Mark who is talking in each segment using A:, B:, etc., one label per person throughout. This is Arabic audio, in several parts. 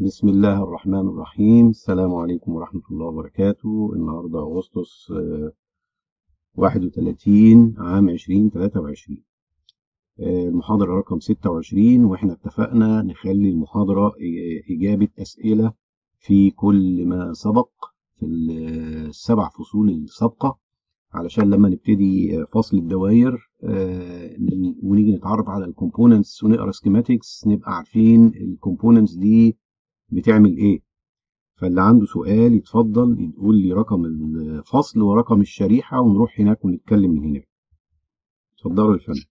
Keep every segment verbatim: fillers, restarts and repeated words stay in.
A: بسم الله الرحمن الرحيم. السلام عليكم ورحمة الله وبركاته. النهاردة أغسطس آه، واحد وثلاثين عام عشرين تلاتة وعشرين. آه، المحاضرة رقم ستة وعشرين، وإحنا اتفقنا نخلي المحاضرة إ- إجابة أسئلة في كل ما سبق في السبع فصول السابقة، علشان لما نبتدي فصل الدوائر آه، ونيجي نتعرف على الكومبوننتس ونقرا سكيماتكس نبقى عارفين الكومبوننتس دي بتعمل ايه. فاللي عنده سؤال يتفضل يقول لي رقم الفصل ورقم الشريحة ونروح هناك ونتكلم من هناك. اتفضلوا يا فندم.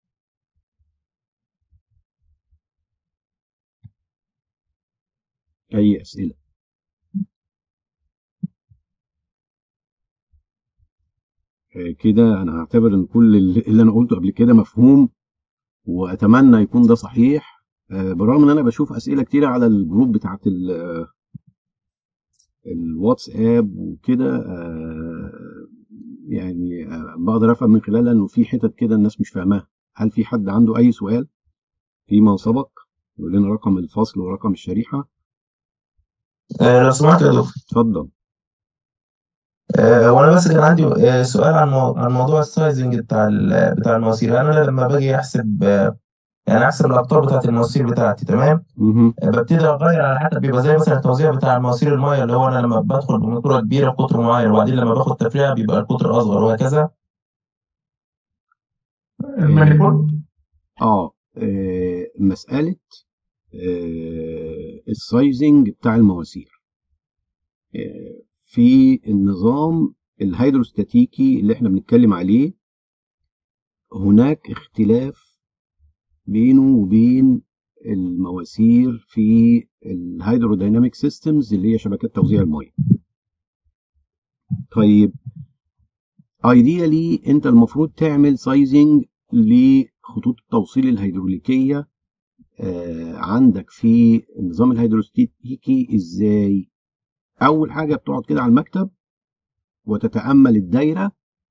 A: أي أسئلة؟ آه، كده أنا هعتبر إن كل اللي أنا قلته قبل كده مفهوم، وأتمنى يكون ده صحيح. آه، بالرغم إن أنا بشوف أسئلة كتيرة على الجروب بتاعت ال- الواتساب وكده. آه، يعني آه، بقدر أفهم من خلالها إنه في حتت كده الناس مش فاهماها. هل في حد عنده أي سؤال فيما سبق؟ يقول لنا رقم الفصل ورقم الشريحة.
B: آه، لو سمحت يا دكتور.
A: اتفضل.
B: آه، وانا بس كان عندي آه، سؤال عن مو... عن موضوع السايزنج بتاع ال... بتاع المواسير. انا لما باجي احسب آه، يعني احسب الاقطار بتاعت المواسير بتاعتي، تمام.
A: مهم.
B: آه، ببتدي اغير على حسب، بيبقى زي مثلا التوزيع بتاع المواسير المايه، اللي هو انا لما بدخل بماسوره كبيره قطر معين، وبعدين لما باخد تفريعه بيبقى القطر اصغر، وهكذا. المانيفولد.
A: اه آه، مسألة آه، السايزنج بتاع المواسير آه، في النظام الهيدروستاتيكي اللي احنا بنتكلم عليه، هناك اختلاف بينه وبين المواسير في الهيدروديناميك سيستمز اللي هي شبكات توزيع المياه. طيب، ايديالي انت المفروض تعمل سايزنج لخطوط التوصيل الهيدروليكية آه، عندك في النظام الهيدروستاتيكي ازاي؟ اول حاجه بتقعد كده على المكتب وتتامل الدايره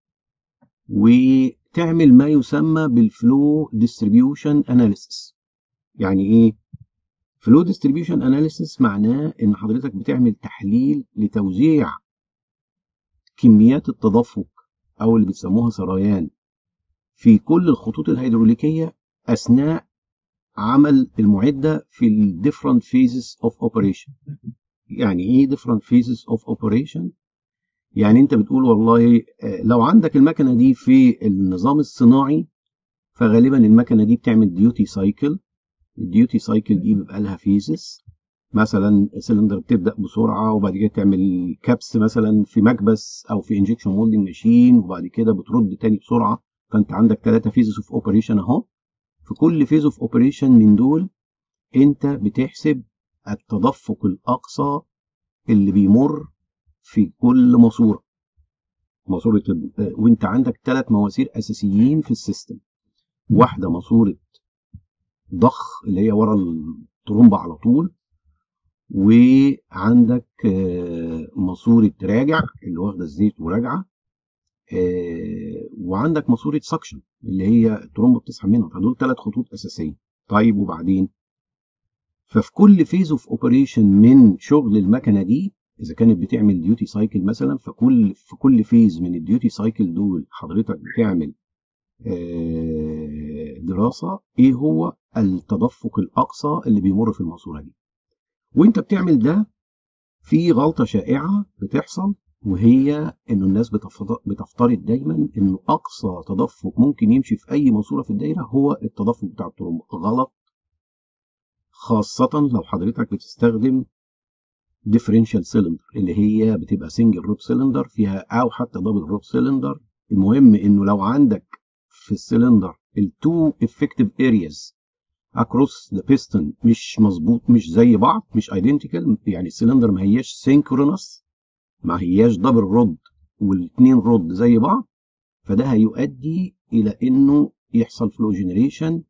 A: وتعمل ما يسمى بالفلو ديستريبيوشن اناليسيس. يعني ايه فلو ديستريبيوشن اناليسيس؟ معناه ان حضرتك بتعمل تحليل لتوزيع كميات التدفق او اللي بتسموها سريان في كل الخطوط الهيدروليكيه اثناء عمل المعده في ال different phases of operation. يعني ايه different phases of operation؟ يعني انت بتقول والله آه، لو عندك المكنه دي في النظام الصناعي، فغالبا المكنه دي بتعمل ديوتي سايكل. الديوتي سايكل دي بيبقى لها فيزز، مثلا سلندر بتبدا بسرعه وبعد كده تعمل كابس مثلا في مكبس او في انجكشن مولدنج ماشين وبعد كده بترد تاني بسرعه. فانت عندك ثلاثه فيزز اوف اوبريشن اهو. في كل فيز اوف اوبريشن من دول انت بتحسب التدفق الاقصى اللي بيمر في كل ماسوره. ماسوره ال- وانت عندك ثلاث مواسير اساسيين في السيستم. واحده ماسوره ضخ اللي هي ورا الطرمبه على طول، وعندك آه، ماسوره راجع اللي واخده الزيت وراجعه، آه، وعندك ماسوره سكشن اللي هي الطرمبه بتسحب منها. فدول ثلاث خطوط اساسيه. طيب وبعدين، ففي كل فيز اوف اوبريشن من شغل المكنه دي، اذا كانت بتعمل ديوتي سايكل مثلا، فكل في كل فيز من الديوتي سايكل دول حضرتك بتعمل آه، دراسة ايه هو التدفق الاقصى اللي بيمر في الماسورة دي. وانت بتعمل ده، في غلطة شائعة بتحصل، وهي انه الناس بتفض- بتفترض دايما انه اقصى تدفق ممكن يمشي في اي ماسورة في الدايرة هو التدفق بتاع الطرمبة. غلط، خاصة لو حضرتك بتستخدم ديفرنشال سيلندر اللي هي بتبقى سنجل روت سيلندر فيها، او حتى دبل روت سيلندر. المهم انه لو عندك في السيلندر التو افكتيف ارياز اكروس ذا بيستون مش مظبوط، مش زي بعض، مش ايدنتيكال، يعني السلندر ما هياش سينكرونس، ما هياش دبل رود والاثنين رود زي بعض، فده هيؤدي الى انه يحصل فلو جنريشن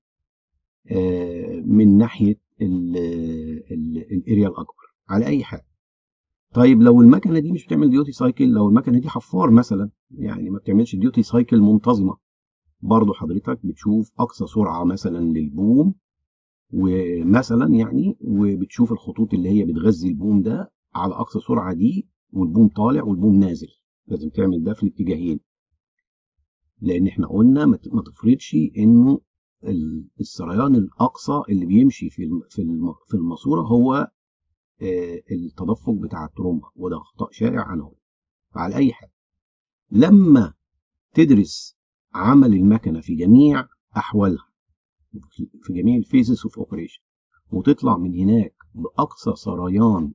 A: من ناحيه الاريا الاكبر على اي حال. طيب لو المكنه دي مش بتعمل ديوتي سايكل، لو المكنه دي حفار مثلا، يعني ما بتعملش ديوتي سايكل منتظمه، برضه حضرتك بتشوف اقصى سرعه مثلا للبوم ومثلا يعني وبتشوف الخطوط اللي هي بتغذي البوم ده على اقصى سرعه دي، والبوم طالع والبوم نازل. لازم تعمل ده في الاتجاهين، لان احنا قلنا ما تفرضش انه السريان الاقصى اللي بيمشي في في الماسوره هو التدفق بتاع الترومبه، وده خطا شائع عنه. فعلى اي حال لما تدرس عمل المكنه في جميع احوالها، في جميع الفيزز اوف اوبريشن، وتطلع من هناك باقصى سريان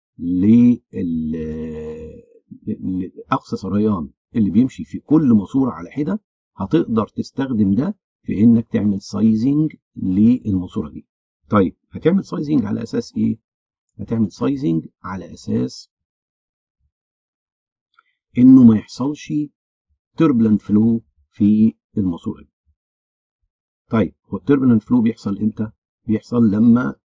A: لاقصى سريان اللي بيمشي في كل ماسوره على حده، هتقدر تستخدم ده في انك تعمل سايزنج للماسوره دي. طيب هتعمل سايزنج على اساس ايه؟ هتعمل سايزنج على اساس انه ما يحصلش تربلنت فلو في الماسوره دي. طيب هو التربلنت فلو بيحصل امتى؟ بيحصل لما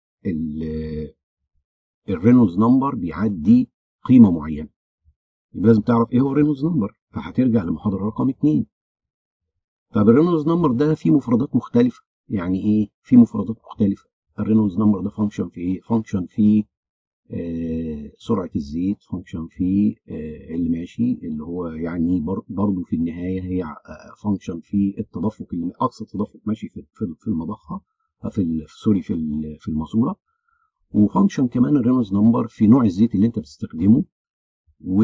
A: الرينولدز نمبر بيعدي قيمه معينه. يبقى لازم تعرف ايه هو الرينولدز نمبر، فهترجع لمحاضره رقم اتنين. طب الرينولدز نمبر ده فيه مفردات مختلفه. يعني ايه في مفردات مختلفه؟ الرينولدز نمبر ده فانكشن في ايه؟ فانكشن في آه سرعه الزيت، فانكشن في آه اللي ماشي اللي هو يعني برضه في النهايه هي آه فانكشن في التدفق، اللي اقصى تدفق ماشي في في المضخه، في سوري في في الماسوره. وفانكشن كمان الرينولدز نمبر في نوع الزيت اللي انت بتستخدمه، و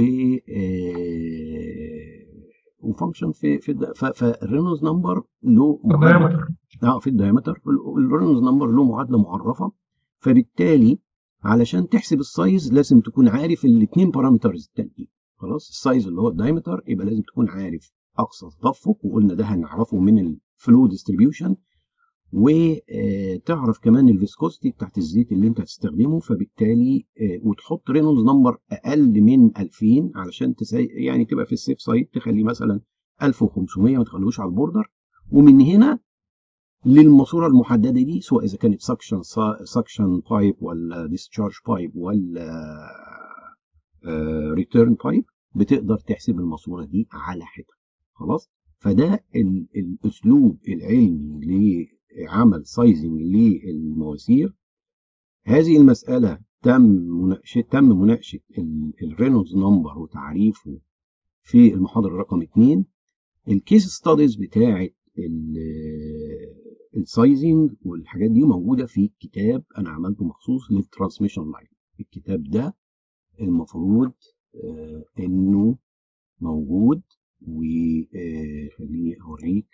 A: وفانكشن في في فالرينولدز نمبر له معادله اه في الدايمتر. الرينولدز نمبر له معادله معرفه، فبالتالي علشان تحسب السايز لازم تكون عارف الاثنين بارامترز التانيين. خلاص السايز اللي هو الدايمتر يبقى لازم تكون عارف اقصى تدفق، وقلنا ده هنعرفه من الفلو ديستريبيوشن، وتعرف كمان الفيسكوستي بتاعت الزيت اللي انت هتستخدمه. فبالتالي وتحط رينولدز نمبر اقل من ألفين علشان تسي... يعني تبقى في السيف سايد، تخليه مثلا ألف وخمسمية، ما تخلوش على البوردر. ومن هنا للماسوره المحدده دي، سواء اذا كانت سكشن سكشن بايب ولا ديسشارج بايب ولا ريتيرن بايب، بتقدر تحسب الماسوره دي على حده. خلاص. فده الاسلوب العلمي عمل سايزنج للمواسير. هذه المسألة تم مناقشة تم مناقشة الرينولدز نمبر وتعريفه في المحاضرة رقم اتنين. الكيس ستاديز بتاعة السايزنج والحاجات دي موجودة في كتاب أنا عملته مخصوص للترانسميشن لاين. الكتاب ده المفروض آه إنه موجود، وخليني أوريك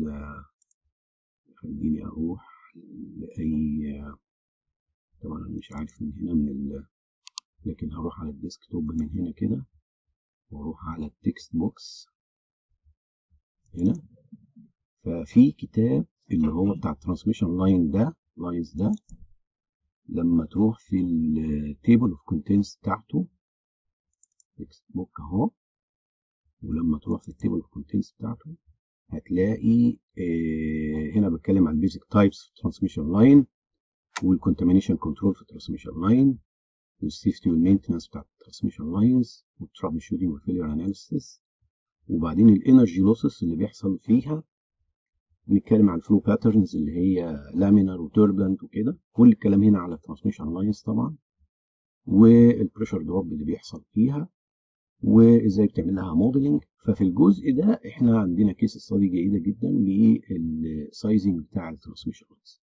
A: خليني اروح لاي، طبعا انا مش عارف من هنا من ال... لكن هروح على الديسكتوب من هنا كده، واروح على التكست بوكس هنا. ففي كتاب اللي هو بتاع الترانسميشن لاين ده لاينز ده، لما تروح في التيبل اوف كونتنتس بتاعته، تكست بوك اهو، ولما تروح في التيبل اوف كونتنتس بتاعته هتلاقي آه هنا بتكلم عن البيزك تايبس في الترانسميشن لاين، والكونتامينيشن كنترول في الترانسميشن لاين، والسيفتي والمينتنس بتاعت الترانسميشن لاينز، والترابل شوتنج والفيلير اناليسيس، وبعدين الانرجي لوسز اللي بيحصل فيها. بنتكلم عن الفلو باترنز اللي هي لامينر وتوربلنت وكده، كل الكلام هنا على الترانسميشن لاينز طبعا، والبريشر دروب اللي بيحصل فيها، وازاي بتعمل لها موديلنج. ففي الجزء ده احنا عندنا كيس ستادي جيده جدا للسايزنج بتاع الترانسميشن لاينز.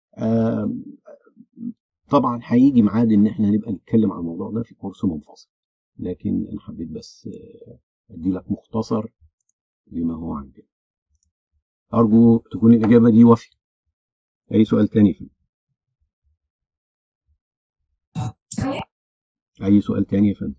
A: طبعا هيجي ميعاد ان احنا نبقى نتكلم عن الموضوع ده في كورس منفصل، لكن انا حبيت بس ادي لك مختصر لما هو عندنا. ارجو تكون الاجابه دي وافيه. اي سؤال تاني فيه؟ اي سؤال تاني يا فندم؟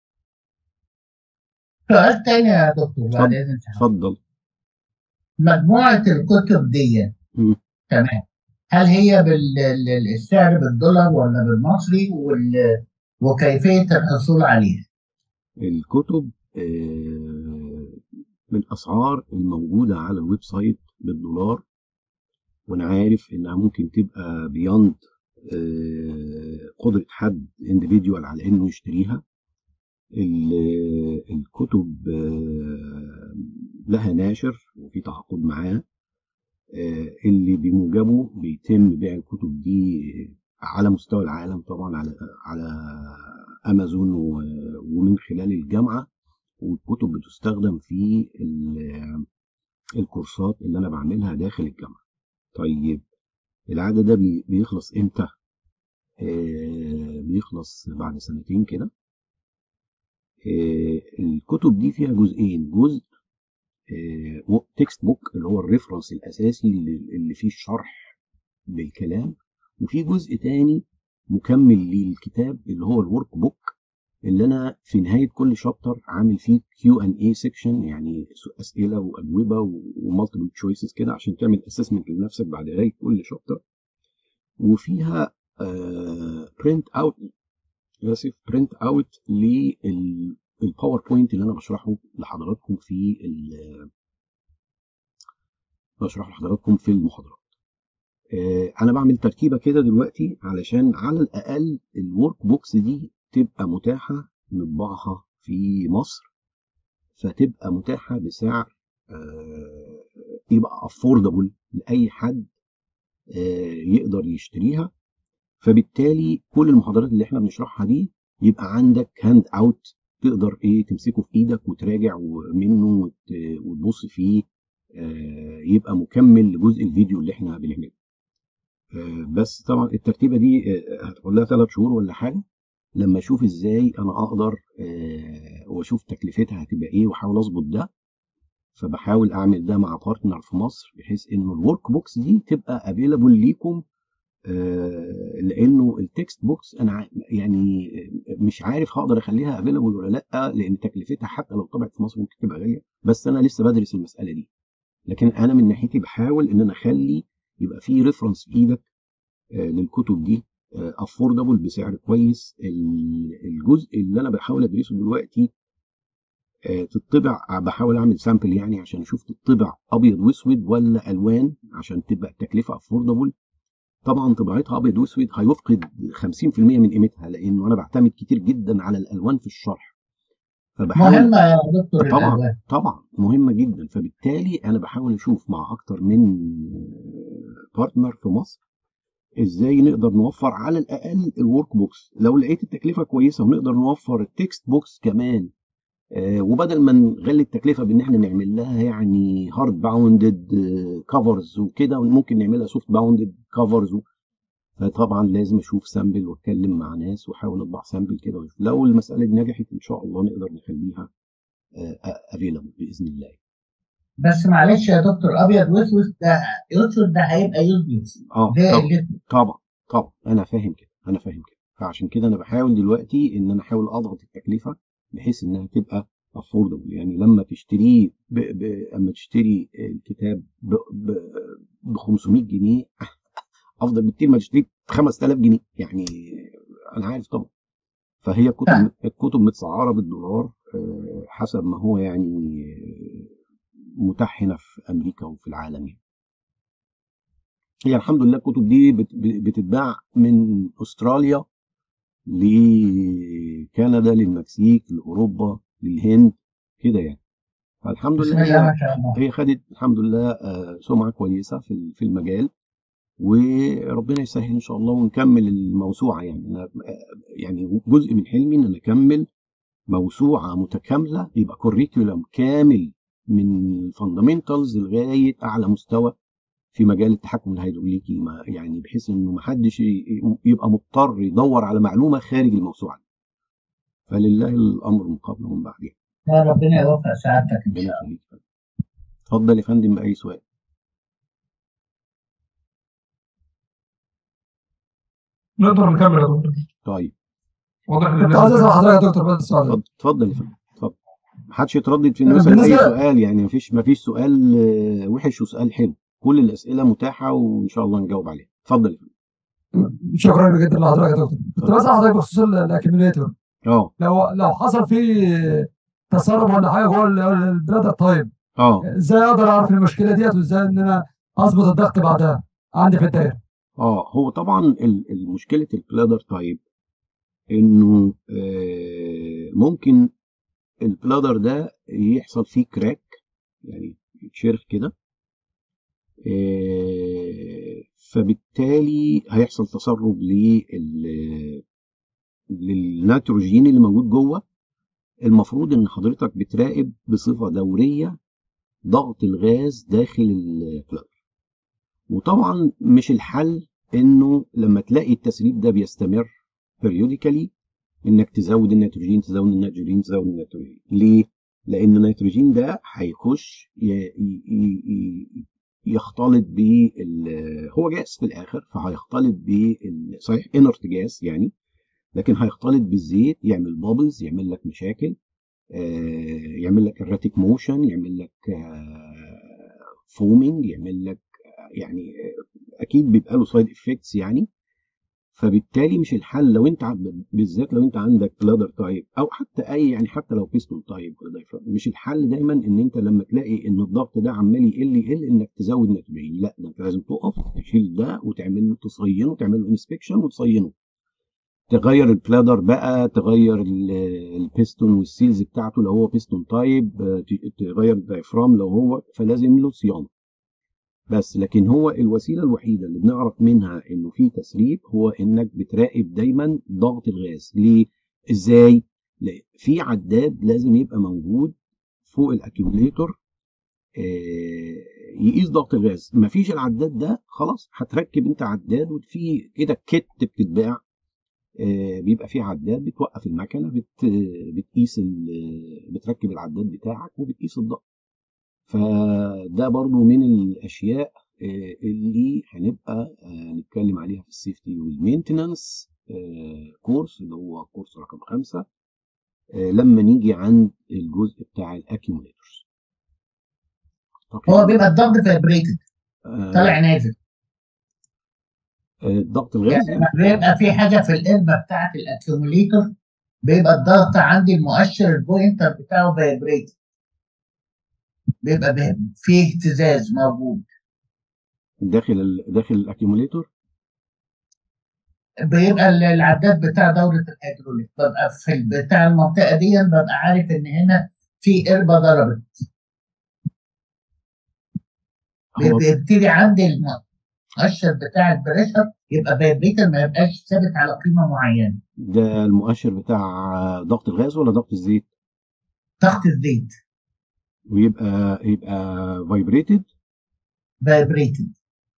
C: سؤال تاني يا دكتور بعد اذنك.
A: اتفضل.
C: مجموعه الكتب دي تمام، هل هي بالسعر بالدولار ولا بالمصري، وكيفية الحصول عليها؟
A: الكتب آه بالأسعار الموجودة على الويب سايت بالدولار، وأنا عارف إنها ممكن تبقى بياند آه قدرة حد انديفيديوال على إنه يشتريها. الكتب آه لها ناشر وفي تعاقد معاه. آه، اللي بموجبه بيتم بيع الكتب دي على مستوى العالم طبعا، على على امازون و- ومن خلال الجامعه. والكتب بتستخدم في ال- الكورسات اللي انا بعملها داخل الجامعه. طيب العقد ده بي- بيخلص امتى؟ آه، بيخلص بعد سنتين كده. آه، الكتب دي فيها جزئين، جزء تكست بوك اللي هو الريفرنس الاساسي اللي اللي فيه الشرح بالكلام، وفي جزء تاني مكمل للكتاب اللي هو الورك بوك، اللي انا في نهايه كل شابتر عامل فيه كيو ان اي سيكشن، يعني اسئله واجوبه ومالتيبل تشويسز كده عشان تعمل اسسمنت لنفسك بعد قرايه كل شابتر. وفيها برنت اوت اسف برنت اوت للباوربوينت اللي انا بشرحه لحضراتكم في ال- بشرحه لحضراتكم في المحاضرات. آه، انا بعمل ترتيبه كده دلوقتي علشان على الاقل الورك بوكس دي تبقى متاحه نطبعها في مصر، فتبقى متاحه بسعر آه، يبقى افوردبل لاي حد آه، يقدر يشتريها. فبالتالي كل المحاضرات اللي احنا بنشرحها دي يبقى عندك هاند اوت تقدر ايه تمسكه في ايدك وتراجع منه وت- وتبص فيه، آه، يبقى مكمل لجزء الفيديو اللي احنا بنعمله. آه، بس طبعا الترتيبه دي آه، هتاخد لها ثلاث شهور ولا حاجه، لما اشوف ازاي انا اقدر آه، واشوف تكلفتها هتبقى ايه واحاول اظبط ده. فبحاول اعمل ده مع بارتنر في مصر بحيث انه الورك بوكس دي تبقى افيلابل ليكم. آه، لانه التكست بوكس انا ع- يعني مش عارف هقدر اخليها افيلابل ولا لا، لان تكلفتها حتى لو طبعت في مصر ممكن تبقى غاليه، بس انا لسه بدرس المساله دي. لكن انا من ناحيتي بحاول ان انا اخلي يبقى في ريفرنس في ايدك آه، للكتب دي افوردبل بسعر كويس. ال- الجزء اللي انا بحاول ادرسه دلوقتي آه، تطبع، بحاول اعمل سامبل يعني عشان اشوف تطبع ابيض واسود ولا الوان عشان تبقى التكلفه افوردبل. طبعا طباعتها ابيض واسود هيفقد خمسين في المية من قيمتها، لانه انا بعتمد كتير جدا على الالوان في الشرح. فبحاول
C: مهمة يا دكتور
A: طبعا
C: الألوان.
A: طبعا مهمه جدا. فبالتالي انا بحاول اشوف مع اكتر من بارتنر في مصر ازاي نقدر نوفر على الاقل الورك بوكس. لو لقيت التكلفه كويسه ونقدر نوفر التكست بوكس كمان، آه وبدل ما نغلي التكلفه بان احنا نعمل لها يعني هارد باوندد كفرز وكده، ممكن نعملها سوفت باوندد كفرز. فطبعا لازم اشوف سامبل واتكلم مع ناس واحاول اطبع سامبل كده واشوف. لو المساله دي نجحت ان شاء الله نقدر نخليها افيلابل باذن الله.
C: بس معلش يا دكتور، أبيض وأسود ده أسود ده هيبقى يوزلس.
A: اه
C: ده
A: طبعا
C: اللي
A: طبعا طبعا انا فاهم كده انا فاهم كده. فعشان كده انا بحاول دلوقتي ان انا احاول اضغط التكلفه بحيث انها تبقى افوردبل. يعني لما تشتريه ب... ب... اما تشتري الكتاب ب ب... ب خمسمية جنيه افضل بكتير ما تشتريه ب خمسة آلاف جنيه يعني. انا عارف طبعا. فهي كتب
C: فاهم.
A: الكتب متسعره بالدولار آه، حسب ما هو يعني آه، متاح هنا في امريكا وفي العالم يعني. هي الحمد لله الكتب دي بت- بتتباع من استراليا لكندا للمكسيك لاوروبا للهند كده يعني. فالحمد
C: بسم
A: لله
C: الله
A: هي
C: ما شاء الله.
A: هي خدت الحمد لله آه، سمعه كويسه في في المجال. وربنا يسهل ان شاء الله ونكمل الموسوعه. يعني انا آه، يعني جزء من حلمي ان انا اكمل موسوعه متكامله، يبقى كوريكولم كامل من الفاندامنتالز لغايه اعلى مستوى في مجال التحكم الهيدروليكي، ما يعني بحيث انه ما حدش يبقى مضطر يدور على معلومه خارج الموسوعه دي. فلله الامر من قبل ومن بعدها.
C: يا ربنا يوفق سعادتك إن
A: ربنا
C: شاء الله.
A: يخليك. اتفضل يا فندم باي سؤال.
D: نقدر نكمل يا دكتور.
A: طيب
D: واضح ان
E: كنت
D: الناس
E: عايز اسال
D: بتفهم.
E: حضرتك يا دكتور بس سؤال.
A: اتفضل اتفضل يا فندم اتفضل. محدش يتردد في انه يسال اي
E: بالنسبه
A: سؤال، يعني مفيش مفيش سؤال آه، وحش وسؤال حلو. كل الاسئله متاحه وان شاء الله نجاوب عليها. اتفضل يا فندم.
E: شكرا جدا لحضرتك يا دكتور. كنت
A: اتفضل.
E: بسال حضرتك بخصوص ال- الاكيميليتور.
A: اه
E: لو لو حصل فيه تسرب ولا حاجه جوه ال- البلادر طيب،
A: اه
E: ازاي اقدر اعرف المشكله ديت وازاي ان انا اظبط الضغط بعدها عندي في الدايره؟
A: اه هو طبعا ال- المشكله البلادر تايب انه آه، ممكن البلادر ده يحصل فيه كراك، يعني يتشرخ كده. آه، فبالتالي هيحصل تسرب لل- للنيتروجين اللي موجود جوه. المفروض ان حضرتك بتراقب بصفة دورية ضغط الغاز داخل البلادر. وطبعا مش الحل انه لما تلاقي التسريب ده بيستمر periodically انك تزود النيتروجين تزود النيتروجين تزود النيتروجين. ليه؟ لان النيتروجين ده هيخش ي- ي- ي- يختلط بال هو جاس في الاخر، فهيختلط بال صحيح انرت جاس يعني، لكن هيختلط بالزيت يعمل بابلز، يعمل لك مشاكل، آه، يعمل لك erratic موشن، يعمل لك فومينج، يعمل لك يعني آه، اكيد بيبقى له سايد افكتس يعني. فبالتالي مش الحل لو انت عب- بالذات لو انت عندك بلادر تايب او حتى اي يعني حتى لو بيستون تايب ولا diaphragm، مش الحل دايما ان انت لما تلاقي ان الضغط ده عمال يقل يقل انك تزود نيتروجين. لا، ده انت لازم تقف تشيل ده وتعمل له تصينه، تعمل له انسبكشن وتصينه، تغير البلادر بقى، تغير ال- البيستون والسيلز بتاعته لو هو بيستون تايب، آه، ت- تغير الدايفرام لو هو، فلازم له صيانه. بس لكن هو الوسيله الوحيده اللي بنعرف منها انه في تسريب هو انك بتراقب دايما ضغط الغاز. ليه؟ ازاي؟ لا، في عداد لازم يبقى موجود فوق الاكيوميليتور آه، يقيس ضغط الغاز. مفيش العداد ده، خلاص هتركب انت عداد، وفي كده كيت بتتباع آه، بيبقى فيه عداد، بتوقف المكنه بت بتقيس ال- بتركب العداد بتاعك وبتقيس الضغط. فده برضو من الاشياء آه، اللي هنبقى آه، نتكلم عليها في السيفتي والمينتنانس كورس اللي هو كورس رقم خمسة، آه، لما نيجي عند الجزء بتاع الاكيوميليتورز.
C: هو
A: اعتقد
C: بيبقى الضغط فايبريتد طالع
A: آه،
C: نازل،
A: آه، ضغط
C: يعني
A: الغاز
C: لما
A: يعني.
C: بيبقى في حاجه في القلبه بتاعت الاكيوميليتور بيبقى الضغط عندي المؤشر البوينتر بتاعه فايبريتد، بيبقى بي- فيه اهتزاز موجود،
A: داخل ال- داخل الاكيوميليتور.
C: بيبقى ال- العداد بتاع دورة الهيدروليك ببقى في ال- بتاع المنطقة دي ببقى عارف إن هنا في قربة ضربت،
A: هو
C: بيبتدي عندي المؤشر بتاع البريشر يبقى فايبريتر، ما يبقاش ثابت على قيمة معينة.
A: ده المؤشر بتاع ضغط الغاز ولا ضغط الزيت؟
C: ضغط الزيت
A: ويبقى يبقى فايبريتد.
C: فايبريتد.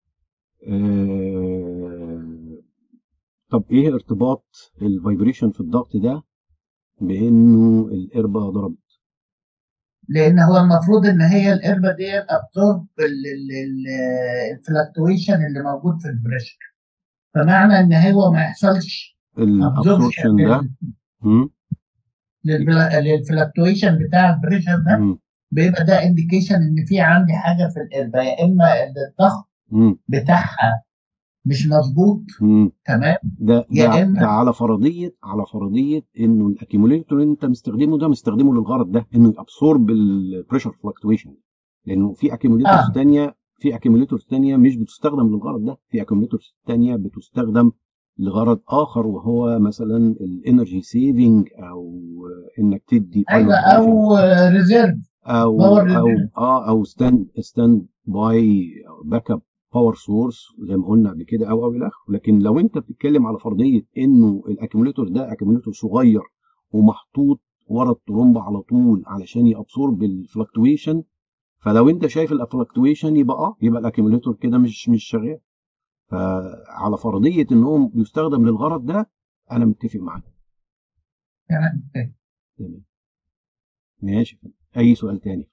A: آه طب ايه ارتباط الفايبريشن في الضغط ده بانه القربة ضربت؟
C: لأن هو المفروض إن هي القربة دي أبزورب الفلكتويشن اللي موجود في البريشر، فمعنى إن هو ما يحصلش
A: الابسوربشن
C: ابزوربشن
A: ده. مم.
C: للفلكتويشن بتاع البريشر ده،
A: مم.
C: بيبقى ده انديكيشن ان في عندي حاجه في القربه، يا اما ان الضغط
A: مم.
C: بتاعها مش مظبوط
A: مم.
C: تمام،
A: ده ده
C: يا
A: ده
C: اما
A: على فرضيه على فرضيه انه الاكيوميليتور اللي انت مستخدمه ده مستخدمه للغرض ده، انه يابسورب البريشر فلكتويشن. لانه في اكيوميليتورز
C: اه
A: ثانيه في اكيوميليتورز ثانيه مش بتستخدم للغرض ده، في اكيوميليتورز ثانيه بتستخدم لغرض اخر، وهو مثلا الانرجي سيفنج، او انك تدي
C: ايوه،
A: باور بريشر،
C: او ريزيرف
A: او
C: باور
A: او
C: ريزيرف.
A: اه او ستاند ستاند باي باك اب باور سورس زي ما قلنا قبل كده، او او الى اخره. لكن لو انت بتتكلم على فرضيه انه الاكيوميليتور ده اكيوميليتور صغير ومحطوط ورا الترومبه على طول علشان يابسورب الفلكتويشن، فلو انت شايف الفلكتويشن يبقى اه يبقى الاكيوميليتور كده مش مش شغال. فعلى فرضيه انه بيستخدم للغرض ده انا متفق معاك.
C: تمام.
A: تمام، ماشي. اي سؤال تاني؟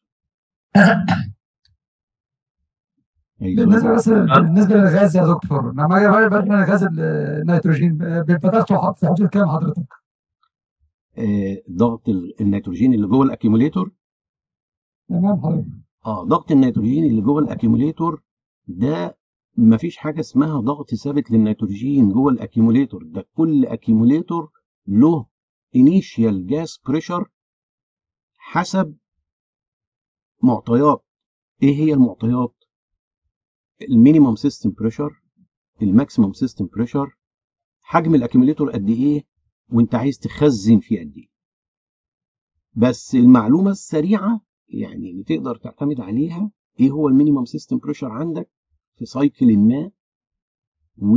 A: اي سؤال؟
E: بالنسبه بس بالنسبه للغاز يا دكتور، لما اجي بقى بقى غاز النيتروجين بيبقى ضغطه في حدود كام حضرتك؟
A: آه ضغط ال- النيتروجين اللي جوه الاكيوميليتور.
E: تمام حضرتك.
A: اه ضغط النيتروجين اللي جوه الاكيوميليتور ده مفيش حاجه اسمها ضغط ثابت للنيتروجين جوه الاكيوميليتور ده. كل اكيوميليتور له انيشيال جاس بريشر حسب معطيات. ايه هي المعطيات؟ المينيمم سيستم بريشر، الماكسيمم سيستم بريشر، حجم الاكيوميليتور قد ايه، وانت عايز تخزن فيه قد ايه. بس المعلومه السريعه يعني اللي تقدر تعتمد عليها، ايه هو المينيمم سيستم بريشر عندك؟ في سايكل ما، و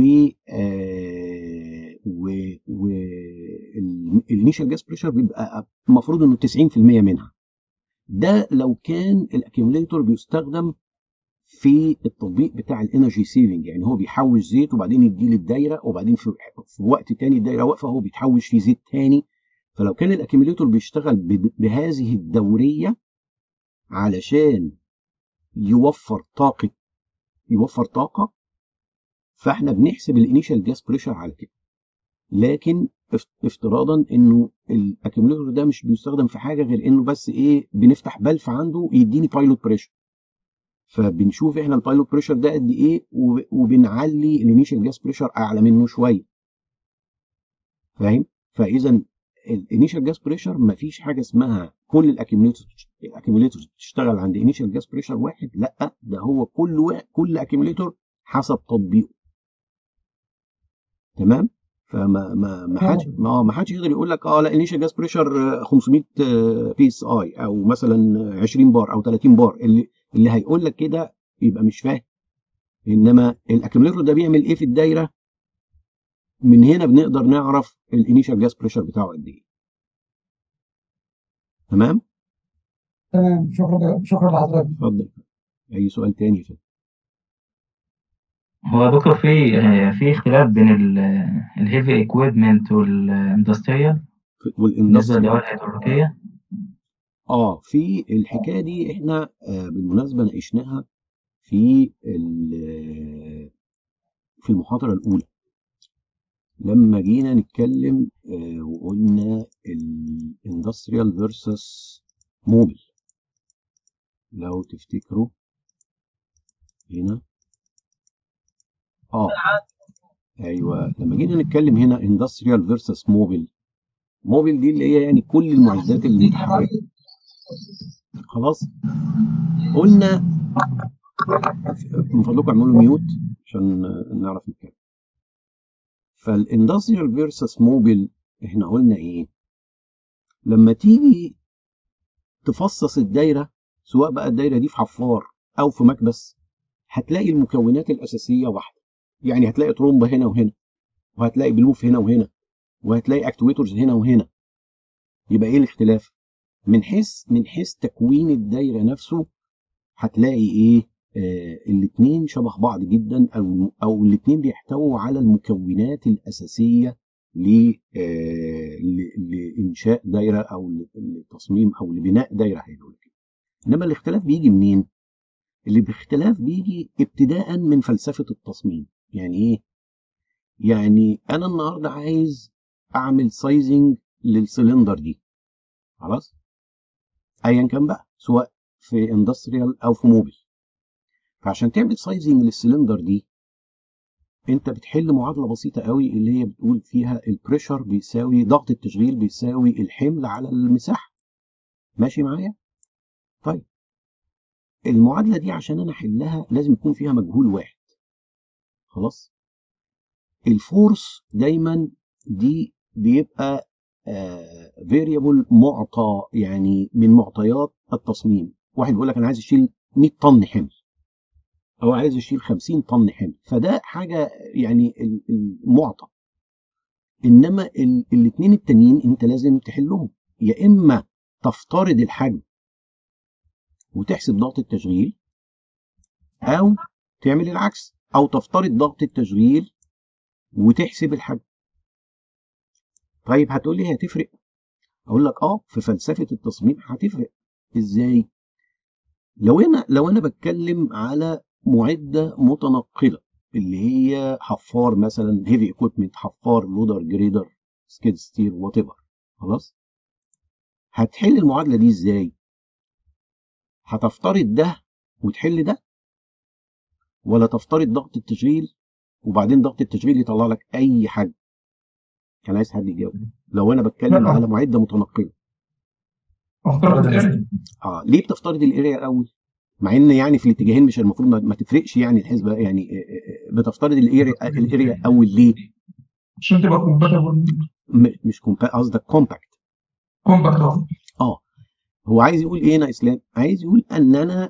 A: والانيشال جاس بريشر بيبقى المفروض انه تسعين في المية منها. ده لو كان الاكيوميليتور بيستخدم في التطبيق بتاع الانرجي سيفنج، يعني هو بيحوش زيت وبعدين يديه للدايره، وبعدين في, في وقت تاني الدايره واقفه هو بيتحوش فيه زيت تاني. فلو كان الاكيوميليتور بيشتغل بهذه الدوريه علشان يوفر طاقه يوفر طاقه فاحنا بنحسب الانيشال جاس بريشر على كده. لكن افتراضا انه الاكيوميليتور ده مش بيستخدم في حاجه غير انه بس ايه، بنفتح بلف عنده يديني بايلوت بريشر، فبنشوف احنا البايلوت بريشر ده قد ايه وبنعلي الانيشال جاس بريشر اعلى منه شويه. فاهم؟ فاذا الانيشال جاس بريشر مفيش حاجه اسمها كل الاكيوميليتور الاكيوميليتور تشتغل عند انيشال جاس بريشر واحد، لا، ده هو كل واحد كل اكيوميليتور حسب تطبيقه. تمام؟ فما ما ما حدش ما ما حدش يقدر يقول لك اه لا انيشال جاس بريشر خمسمية بي اس اي او مثلا عشرين بار او تلاتين بار. اللي اللي هيقول لك كده يبقى مش فاهم. انما الاكيوميليتور ده بيعمل ايه في الدايره، من هنا بنقدر نعرف الانيشال جاس بريشر بتاعه قد ايه. تمام؟
E: تمام، شكرا شكرا لحضرتك.
A: اتفضل. اي سؤال تاني يا فندم؟
B: هو يا دكتور في آه، في اختلاف بين الهيفي ايكويبمنت والاندستريال بالنسبه
A: والاندستري
B: للدوائر الهيدروليكيه.
A: اه في الحكايه دي احنا آه بالمناسبه ناقشناها في ال- في المحاضره الاولى لما جينا نتكلم آه وقلنا الاندستريال فيرسس موبل. لو تفتكروا هنا اه ايوه لما جينا نتكلم هنا اندستريال فيرسس موبل. موبل دي اللي هي يعني كل المعدات المتحركه. خلاص قلنا من فضلكم اعملوا ميوت عشان نعرف نتكلم. فالاندستريال فيرسس موبل احنا قلنا ايه؟ لما تيجي تفصص الدايره، سواء بقى الدايره دي في حفار او في مكبس، هتلاقي المكونات الاساسيه واحده. يعني هتلاقي ترومبه هنا وهنا، وهتلاقي بلوف هنا وهنا، وهتلاقي اكتويتورز هنا وهنا. يبقى ايه الاختلاف؟ من حيث من حيث تكوين الدايره نفسه هتلاقي ايه؟ آه الاثنين شبه بعض جدا، او او الاثنين بيحتووا على المكونات الاساسيه ل آه لانشاء دايره او لتصميم او لبناء دايره هيدروليكيه. انما الاختلاف بيجي منين؟ اللي باختلاف بيجي ابتداء من فلسفه التصميم. يعني ايه؟ يعني انا النهارده عايز اعمل سايزنج للسلندر دي، خلاص، ايا كان بقى، سواء في اندستريال او في موبل. فعشان تعمل سايزنج للسلندر دي انت بتحل معادله بسيطه قوي اللي هي بتقول فيها البريشر بيساوي ضغط التشغيل بيساوي الحمل على المساحه. ماشي معايا؟ طيب المعادله دي عشان انا احلها لازم يكون فيها مجهول واحد. خلاص؟ الفورس دايما دي بيبقى فاريبل معطى، يعني من معطيات التصميم. واحد بيقول لك انا عايز اشيل مية طن حمل، او عايز اشيل خمسين طن حمل، فده حاجه يعني المعطى. انما الاثنين التانيين انت لازم تحلهم، يا اما تفترض الحجم وتحسب ضغط التشغيل، او تعمل العكس، او تفترض ضغط التشغيل وتحسب الحجم. طيب هتقول لي هتفرق؟ اقول لك اه في فلسفه التصميم هتفرق. ازاي؟ لو انا لو انا بتكلم على معده متنقله اللي هي حفار مثلا، هيفي ايكويبمنت، حفار، لودر، جريدر، سكيد ستير، وات ايفر، خلاص، هتحل المعادله دي ازاي؟ هتفترض ده وتحل ده، ولا تفترض ضغط التشغيل وبعدين ضغط التشغيل يطلع لك اي حاجه؟ كان عايز حد يجاوب. لو انا بتكلم
D: لا.
A: على معده متنقله،
D: افترض الاريا.
A: اه ليه بتفترض الاريا الاول؟ مع ان يعني في الاتجاهين مش المفروض ما, ما تفرقش يعني الحسبه، يعني بتفترض الاريا الاريا الاول ليه؟
D: عشان تبقى كومباتبل.
A: مش كومباكت، قصدك كومباكت.
D: كومباكت.
A: اه هو عايز يقول ايه هنا اسلام؟ عايز يقول ان انا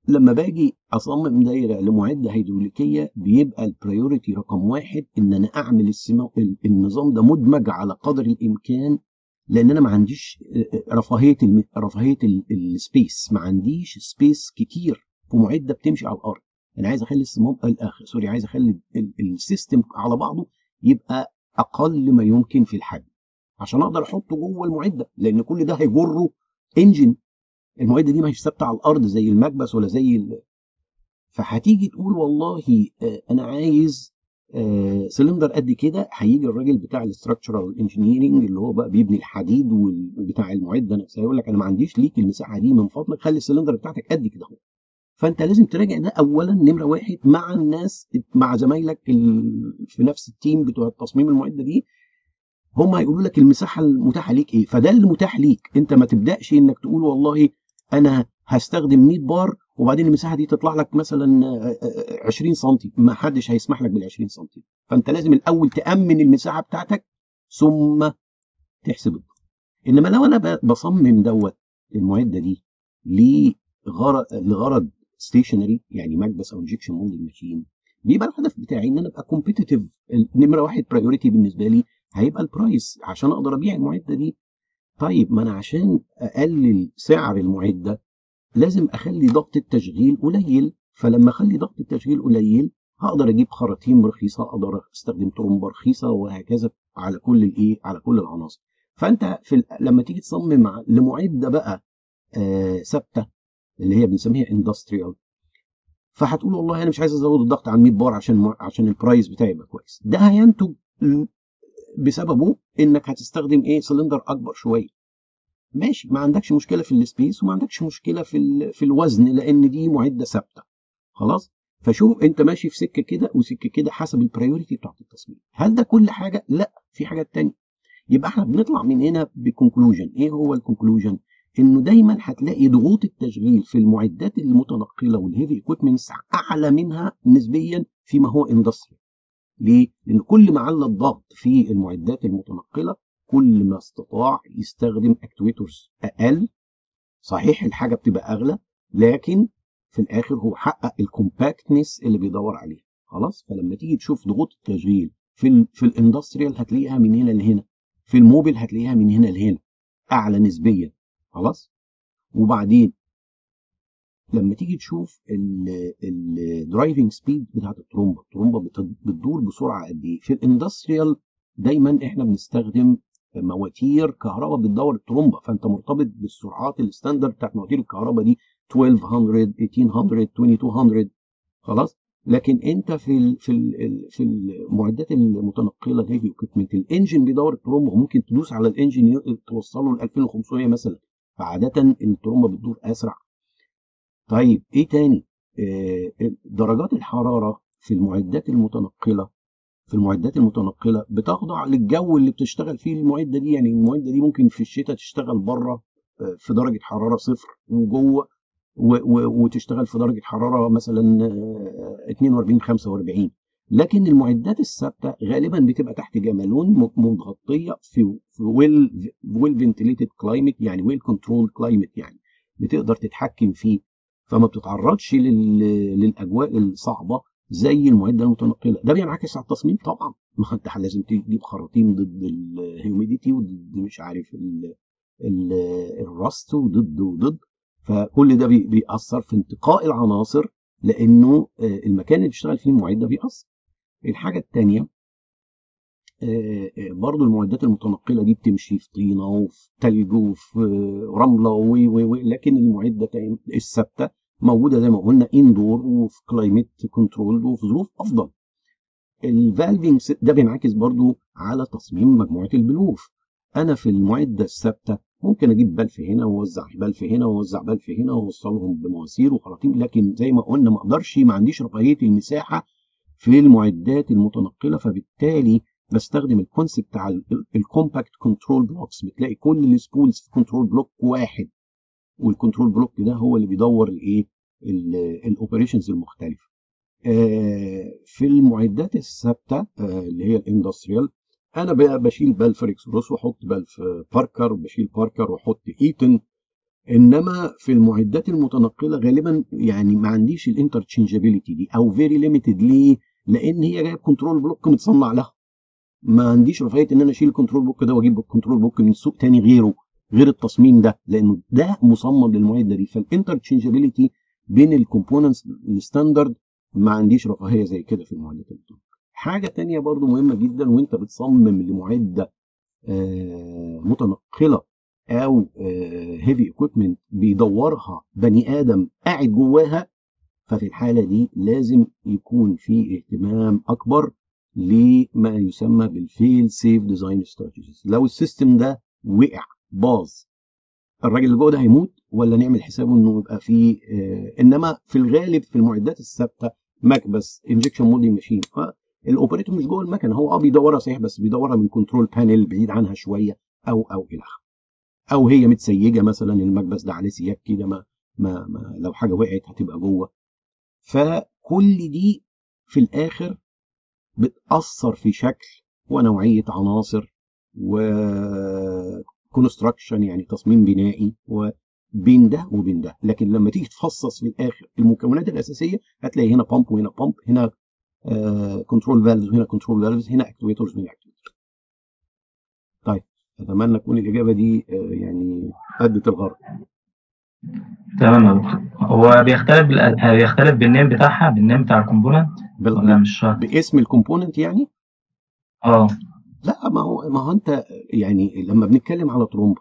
A: لما باجي اصمم دايره لمعده هيدروليكيه بيبقى البريوريتي رقم واحد ان انا اعمل السما... النظام ده مدمج على قدر الامكان، لان انا ما عنديش رفاهيه الم... رفاهيه السبيس، ما عنديش سبيس كتير في معده بتمشي على الارض. انا عايز اخلي الصمام الاخر سوري عايز اخلي السيستم على بعضه يبقى اقل ما يمكن في الحجم عشان اقدر احطه جوه المعده، لان كل ده هيجره انجن. المعده دي ما هيش ثابته على الارض زي المكبس ولا زي ال... فهتيجي تقول والله آه انا عايز آه سلندر قد كده، هيجي الراجل بتاع الاستراكشرال انجينيرنج اللي هو بقى بيبني الحديد وبتاع المعده نفسها يقول لك انا ما عنديش ليك المساحه دي، من فضلك خلي السلندر بتاعتك قد كده اهو. فانت لازم تراجع ده اولا نمره واحد مع الناس، مع زمايلك ال... في نفس التيم بتوع تصميم المعده دي، هم هيقولوا لك المساحه المتاحه ليك ايه، فده اللي متاح ليك. انت ما تبداش انك تقول والله انا هستخدم مية بار وبعدين المساحه دي تطلع لك مثلا عشرين سم، ما حدش هيسمح لك بال عشرين سم. فانت لازم الاول تامن المساحه بتاعتك ثم تحسب الضغط. انما لو انا بصمم دوت المعده دي لغرض لغرض ستيشنري يعني مكبس او انجكشن مولدنج ماشين، بيبقى الهدف بتاعي ان انا ابقى كومبيتيتيف. نمره واحد برايورتي بالنسبه لي هيبقى البرايس عشان اقدر ابيع المعده دي. طيب ما انا عشان اقلل سعر المعده لازم اخلي ضغط التشغيل قليل، فلما اخلي ضغط التشغيل قليل هقدر اجيب خراطيم رخيصه، اقدر استخدم ترومبه رخيصه، وهكذا على كل الايه على كل العناصر. فانت في لما تيجي تصمم لمعده بقى ثابته آه اللي هي بنسميها اندستريال، فهتقول والله انا مش عايز ازود الضغط عن مية بار عشان عشان البرايس بتاعي يبقى كويس. ده هينتج بسببه انك هتستخدم ايه سلندر اكبر شويه. ماشي، ما عندكش مشكله في السبيس وما عندكش مشكله في في الوزن لان دي معده ثابته خلاص. فشوف انت ماشي في سكه كده وسكه كده حسب البرايورتي بتاعت التصميم. هل ده كل حاجه؟ لا، في حاجات تانية. يبقى احنا بنطلع من هنا بكونكلوجن. ايه هو الكونكلوجن؟ انه دايما هتلاقي ضغوط التشغيل في المعدات المتنقله والهيفي ايكويبمنتس اعلى منها نسبيا فيما هو اندستري. ليه؟ لان كل ما علّى الضغط في المعدات المتنقله كل ما استطاع يستخدم اكتويتورز اقل. صحيح الحاجه بتبقى اغلى لكن في الاخر هو حقق الكومباكتنس اللي بيدور عليها خلاص. فلما تيجي تشوف ضغوط التشغيل في ال في الاندستريال هتلاقيها من هنا لهنا، في الموبيل هتلاقيها من هنا لهنا اعلى نسبيا خلاص. وبعدين لما تيجي تشوف الدرايفنج سبيد بتاعت الترومبه، الترومبه بتدور بسرعه قد ايه. في الاندستريال دايما احنا بنستخدم مواتير كهرباء بتدور الترومبه، فانت مرتبط بالسرعات الستاندرد بتاعت مواتير الكهرباء دي اثنا عشر مية ثمانية عشر مية اتنين وعشرين مية خلاص. لكن انت في ال في ال في المعدات المتنقله الهيفي ايكويبمنت الانجن بيدور الترومبه وممكن تدوس على الانجن توصله ل ألفين وخمسمية مثلا، فعاده الترومبه بتدور اسرع. طيب ايه تاني؟ آه درجات الحراره في المعدات المتنقله في المعدات المتنقله بتخضع للجو اللي بتشتغل فيه المعده دي. يعني المعده دي ممكن في الشتاء تشتغل بره آه في درجه حراره صفر وجوه وتشتغل في درجه حراره مثلا آه اتنين واربعين خمسة واربعين. لكن المعدات الثابته غالبا بتبقى تحت جمالون متغطيه في ويل ويل فنتليتد كلايمت، يعني ويل كنترول كلايمت، يعني بتقدر تتحكم فيه فما بتتعرضش للاجواء الصعبه زي المعده المتنقله. ده بينعكس على التصميم طبعا، ما انت لازم تجيب خراطيم ضد الهيوميديتي وضد مش عارف الرست وضد وضد فكل ده بيأثر في انتقاء العناصر لانه المكان اللي بيشتغل فيه المعده بيأثر. الحاجه الثانيه برضو المعدات المتنقله دي بتمشي في طينه وفي ثلج وفي رمله و لكن المعده الثابته موجوده زي ما قلنا اندور وفي كلايمت كنترول وفي ظروف افضل. الفالفينج ده بينعكس برضو على تصميم مجموعه البلوف. انا في المعده الثابته ممكن اجيب بلف هنا واوزع بلف هنا واوزع بلف هنا واوصلهم بمواسير وخراطيم، لكن زي ما قلنا ما اقدرش، ما عنديش رفاهيه المساحه في المعدات المتنقله. فبالتالي بستخدم الكونسيبت بتاع الكومباكت كنترول بلوكس. بتلاقي كل السبولز في كنترول بلوك واحد، والكنترول بلوك ده هو اللي بيدور الايه الاوبريشنز المختلفه. آه في المعدات الثابته آه اللي هي الاندستريال انا بشيل بلف ريكسروس واحط بلف باركر، بشيل باركر واحط ايتن انما في المعدات المتنقله غالبا يعني ما عنديش الانترتشنجابيلتي دي او فيري ليميتد. ليه؟ لان هي جايب كنترول بلوك متصنع لها، ما عنديش رفاهيه ان انا اشيل الكنترول بلوك ده واجيب الكنترول بلوك من سوق تاني غيره، غير التصميم ده، لانه ده مصمم للمعده دي. فالانترتشنجابيلتي بين الكومبوننتس الستاندرد ما عنديش رفاهيه زي كده في المعدات المتنقله. حاجه تانيه برضو مهمه جدا وانت بتصمم لمعده آه متنقله او هيفي اكويبمنت بيدورها بني ادم قاعد جواها، ففي الحاله دي لازم يكون في اهتمام اكبر لما يسمى بالفيل سيف ديزاين استراتيجيز. لو السيستم ده وقع باظ، الراجل اللي جوه ده هيموت ولا نعمل حسابه انه يبقى فيه آه انما في الغالب في المعدات الثابته مكبس انجكشن مولدنج ماشين، الاوبريتور مش جوه المكنه، هو اه بيدورها صحيح بس بيدورها من كنترول بانل بعيد عنها شويه او او الى اخره، او هي متسيجه مثلا المكبس ده عليه سياج كده، ما, ما, ما لو حاجه وقعت هتبقى جوه. فكل دي في الاخر بتاثر في شكل ونوعيه عناصر وكونستراكشن يعني تصميم بنائي وبين ده وبين ده. لكن لما تيجي تفصص في الاخر المكونات الاساسيه هتلاقي هنا بامب وهنا بامب، هنا كنترول فالفز وهنا كنترول فالفز، هنا اكتويترز وهنا اكتويترز. طيب اتمنى تكون الاجابه دي يعني ادت الغرض.
F: تمام يا دكتور. هو بيختلف بال... بيختلف بالنيم بتاعها، بالنيم بتاع الكومبوننت
A: بال...
F: ولا مش شرط؟
A: باسم الكومبوننت يعني؟
F: اه
A: لا، ما هو ما هو انت يعني لما بنتكلم على ترومبا،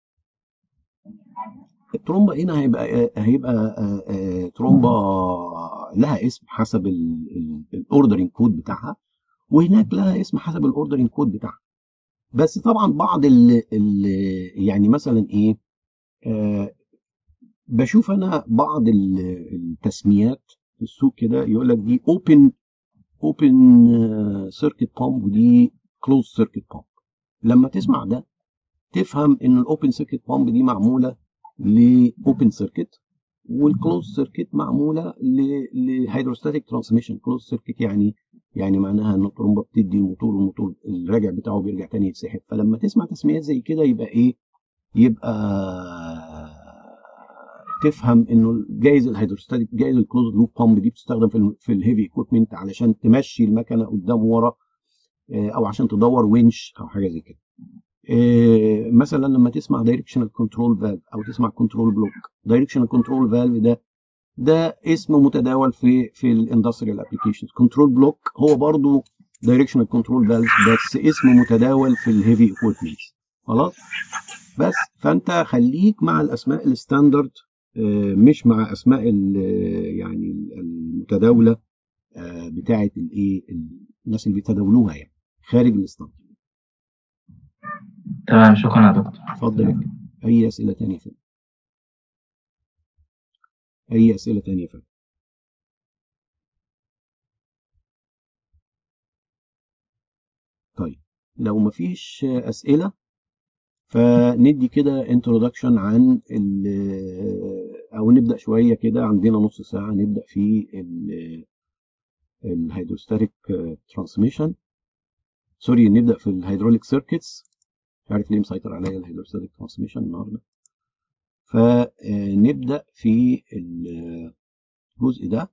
A: الترومبا هنا هيبقى هيبقى آه، آه، ترومبا لها اسم حسب الاوردرنج كود بتاعها، وهناك لها اسم حسب الاوردرنج كود بتاعها. بس طبعا بعض ال ال يعني مثلا ايه، آه بشوف انا بعض التسميات في السوق كده يقول لك دي اوبن اوبن سيركت بامب ودي كلوز سيركت بامب. لما تسمع ده تفهم ان الاوبن سيركت بامب دي معموله لاوبن سيركت، والكلوز سيركت معموله لهيدروستاتيك ترانسميشن. كلوز سيركت يعني يعني معناها ان الطرمبه بتدي الموتور والموتور الراجع بتاعه بيرجع تاني يتسحب. فلما تسمع تسميات زي كده يبقى ايه، يبقى تفهم انه جايز الهيدروستاتيك جايز الكلوز لوب بامب دي بتستخدم في ال في الهيفي اكويبمنت علشان تمشي المكنه قدام ورا، او عشان تدور winch او حاجه زي كده. إيه مثلا لما تسمع دايركشنال كنترول فالف او تسمع كنترول بلوك، دايركشنال كنترول فالف ده ده اسم متداول في في الاندستريال ابلكيشنز. كنترول بلوك هو برضو دايركشنال كنترول فالف بس اسم متداول في الهيفي اكويبمنت. خلاص، بس فانت خليك مع الاسماء الستاندرد مش مع اسماء يعني المتداوله بتاعه الايه الناس اللي بيتداولوها يعني خارج الستاندرد.
F: تمام، شكرا يا دكتور.
A: اتفضل. اي اسئله ثانيه فيه؟ اي اسئله ثانيه فيه؟ طيب لو مفيش اسئله فندي كده introduction عن ال او نبدا شويه كده، عندنا نص ساعه نبدا في الهيدروستاتيك ترانسميشن، سوري نبدا في الهيدروليك سيركتس. مش عارف ليه مسيطر عليا الهيدروستاتيك ترانسميشن النهارده. فنبدا في الجزء ده.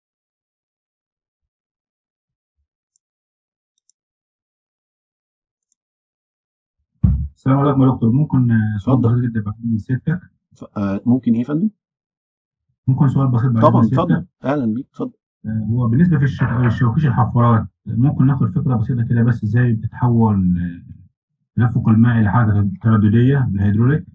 D: السلام عليكم يا دكتور، ممكن سؤال بسيط جدا بعد من سيادتك؟
A: ممكن ايه يا فندم؟
D: ممكن سؤال بسيط بعد
A: طبعا
D: من سيادتك؟
A: اتفضل، اهلا بيك، اتفضل.
D: هو بالنسبه في الشواكيش الحفارات ممكن ناخد فكره بسيطه كده بس ازاي بتتحول تدفق الماء الى حاجه تردديه بالهيدروليك؟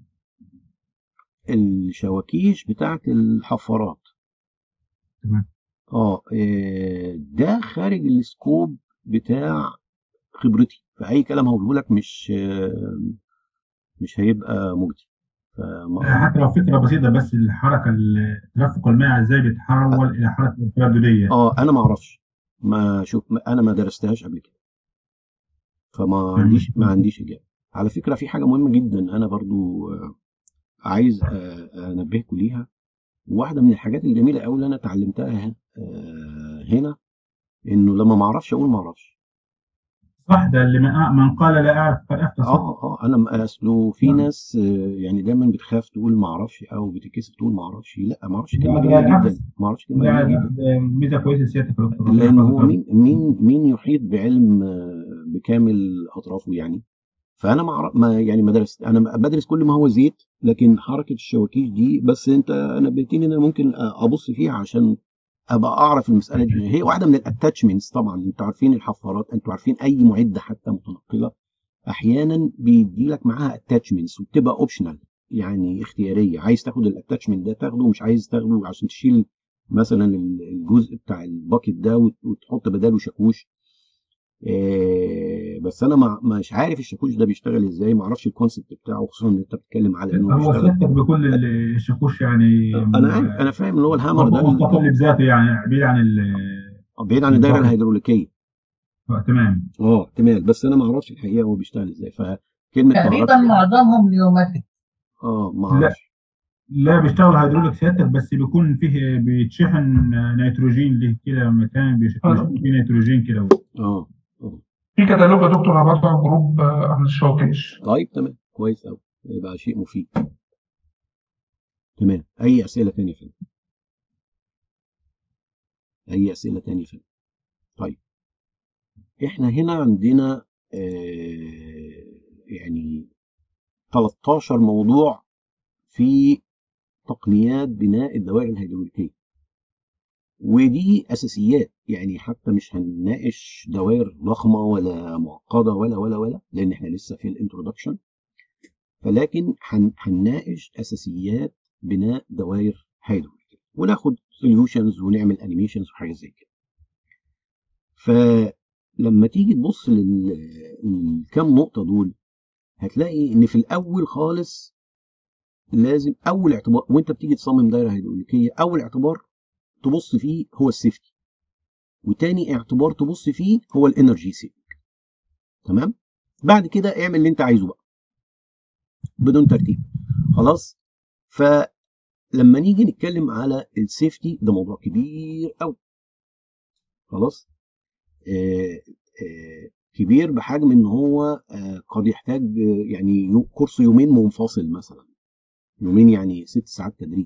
A: الشواكيش بتاعت الحفارات
D: تمام.
A: اه ده خارج السكوب بتاع خبرتي، فاي كلام هقوله لك مش مش هيبقى مجدي.
D: حتى لو فكره بسيطه بس الحركه تدفق الماء ازاي بيتحول أ... الى حركه تردديه؟
A: اه انا ما اعرفش، ما شوف انا ما درستهاش قبل كده، فما عنديش ما عنديش اجابه. على فكره في حاجه مهمه جدا انا برضو عايز انبهكم ليها، واحده من الحاجات الجميله قوي اللي انا اتعلمتها هنا انه لما ما اعرفش اقول ما اعرفش.
D: صح، ده اللي من, من قال لا اعرف قد افتى، صح.
A: اه اه انا م- اصله في
D: نعم.
A: ناس آه، يعني دايما بتخاف تقول ما اعرفش او بتتكسف تقول ما اعرفش. لا، ما اعرفش
D: لا
A: كلمه
D: ده
A: جميله
D: بالعكس،
A: جدا، ما اعرفش كلمه
D: ده
A: جميله
D: ده-
A: جدا.
D: ده ميزه كويسه سيادتك يا دكتور، ربنا
A: لان
D: يحفظك
A: هو
D: يا رب.
A: مين مين مين يحيط بعلم آه، بكامل اطرافه يعني. فانا ما أعرف- ما يعني ما درست، انا بدرس كل ما هو زيت، لكن حركه الشواكيش دي بس انت نبهتني ان انا ممكن ابص فيها عشان ابقى اعرف المساله دي. هي واحده من الاتاتشمنتس طبعا. انتوا عارفين الحفارات، انتوا عارفين اي معده حتى متنقله احيانا بيدي لك معاها اتاتشمنتس وبتبقى اوبشنال، يعني اختياريه. عايز تاخد الاتاتشمنت ده تاخده، مش عايز تاخده عشان تشيل مثلا الجزء بتاع الباكت ده وت- وتحط بداله شاكوش. آه، بس انا ما مش عارف الشاكوش ده بيشتغل ازاي، ما اعرفش الكونسيبت بتاعه، خصوصا ان انت بتتكلم على انه
D: هو
A: بيشتغل.
D: سيادتك بكل ال- الشاكوش يعني
A: انا عارف، انا فاهم اللي هو الهامر ده ال-
D: مستقل بذاته، يعني بعيد عن
A: بعيد عن الدايره
D: الباقي.
A: الهيدروليكيه.
D: تمام.
A: اه احتمال، بس انا ما اعرفش الحقيقه هو بيشتغل ازاي، فكلمه ما
C: تقريبا
A: اعرفش.
C: معظمهم نيوماتيك.
A: اه ما
D: لا
A: اعرفش.
D: لا بيشتغل هيدروليك سيادتك، بس بيكون فيه بيتشحن نيتروجين ليه كده، مكان بيشحن فيه نيتروجين كده.
A: اه اه
G: في كتالوج يا دكتور هبعته على الجروب آه، عن الشواكيش.
A: طيب تمام، كويس قوي، يبقى شيء مفيد. تمام، اي اسئله تانية يا فندم؟ اي اسئله تانية يا فندم؟ طيب احنا هنا عندنا آه يعني تلتاشر موضوع في تقنيات بناء الدوائر الهيدروليكيه، ودي اساسيات. يعني حتى مش هنناقش دوائر ضخمه ولا معقده ولا ولا ولا لان احنا لسه في الانترودكشن، فلكن هن- هنناقش اساسيات بناء دوائر هيدروليكيه وناخد سوليوشنز ونعمل انيميشنز وحاجات زي كده. فلما تيجي تبص للكام نقطه دول هتلاقي ان في الاول خالص لازم اول اعتبار وانت بتيجي تصمم دايره هيدروليكيه، اول اعتبار تبص فيه هو السيفتي، وتاني اعتبار تبص فيه هو الانرجي سيفنج. تمام، بعد كده اعمل اللي انت عايزه بقى بدون ترتيب. خلاص، فلما نيجي نتكلم على السيفتي ده موضوع كبير قوي. خلاص، آه آه كبير بحجم ان هو آه قد يحتاج آه، يعني يو- كورس يومين منفصل مثلا، يومين يعني ست ساعات تدريب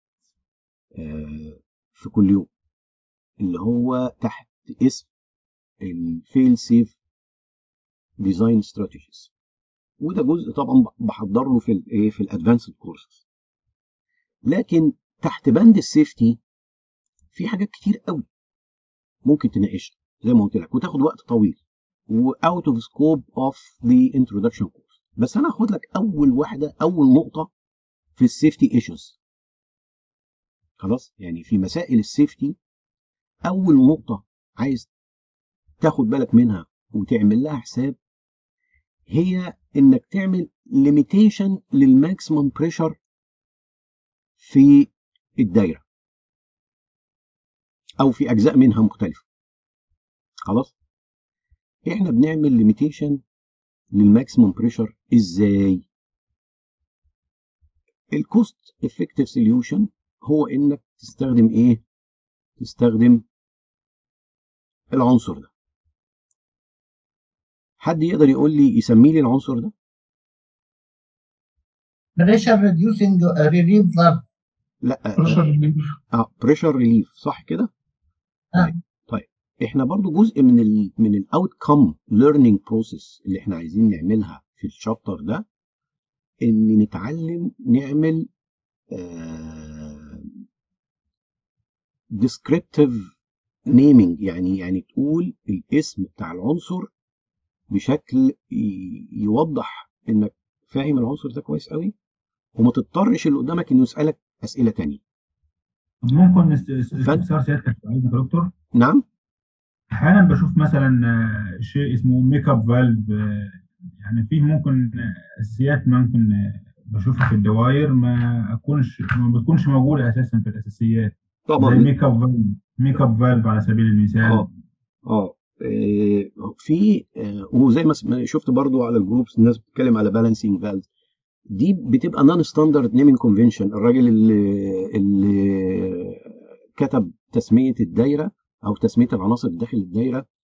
A: آه في كل يوم، اللي هو تحت اسم الفيل سيف ديزاين استراتيجيز. وده جزء طبعا بحضر له في الايه في الادفانسد كورسز. لكن تحت بند السيفتي في حاجات كتير قوي ممكن تناقشها زي ما قلت لك وتاخد وقت طويل واوت اوف سكوب اوف ذا انترودكشن كورس. بس انا هاخد لك اول واحده، اول نقطه في السيفتي ايشوز. خلاص، يعني في مسائل السيفتي اول نقطه عايز تاخد بالك منها وتعمل لها حساب هي انك تعمل ليميتيشن للماكسيمم بريشر في الدايره او في اجزاء منها مختلفه. خلاص، احنا بنعمل ليميتيشن للماكسيمم بريشر ازاي؟ الكوست افكتيف سوليوشن هو انك تستخدم ايه؟ تستخدم العنصر ده. حد يقدر يقول لي يسمي لي العنصر ده؟
C: بريشر ريديوسنج ريليف فالف.
A: لا،
G: بريشر ريليف.
A: اه بريشر ريليف، صح كده؟ طيب طيب احنا برضو جزء من ال من الاوت كم ليرنينج بروسيس اللي احنا عايزين نعملها في الشابتر ده ان نتعلم نعمل ديسكريبتيف نيمينج، يعني يعني تقول الاسم بتاع العنصر بشكل ي- يوضح انك فاهم العنصر ده كويس قوي وما تضطرش اللي قدامك انه يسالك اسئله تانية.
D: ممكن نست- است-
A: فن
D: استفسار سيادتك عايزك يا دكتور؟
A: نعم.
D: احيانا بشوف مثلا آه، شيء اسمه ميك اب فالف، يعني فيه ممكن آه، اساسيات ممكن آه، بشوفها في الدوائر ما اكونش ما بتكونش موجوده اساسا في الاساسيات، زي
A: طبعا.
D: ميك اب فالف ميك اب فالف على سبيل المثال.
A: اه اه إيه، في آه، وزي ما سم- شفت برضو على الجروبس الناس بتتكلم على بالانسنج فالف. دي بتبقى نون ستاندرد نيمينج كونفنشن. الراجل اللي اللي كتب تسميه الدايره او تسميه العناصر داخل الدايره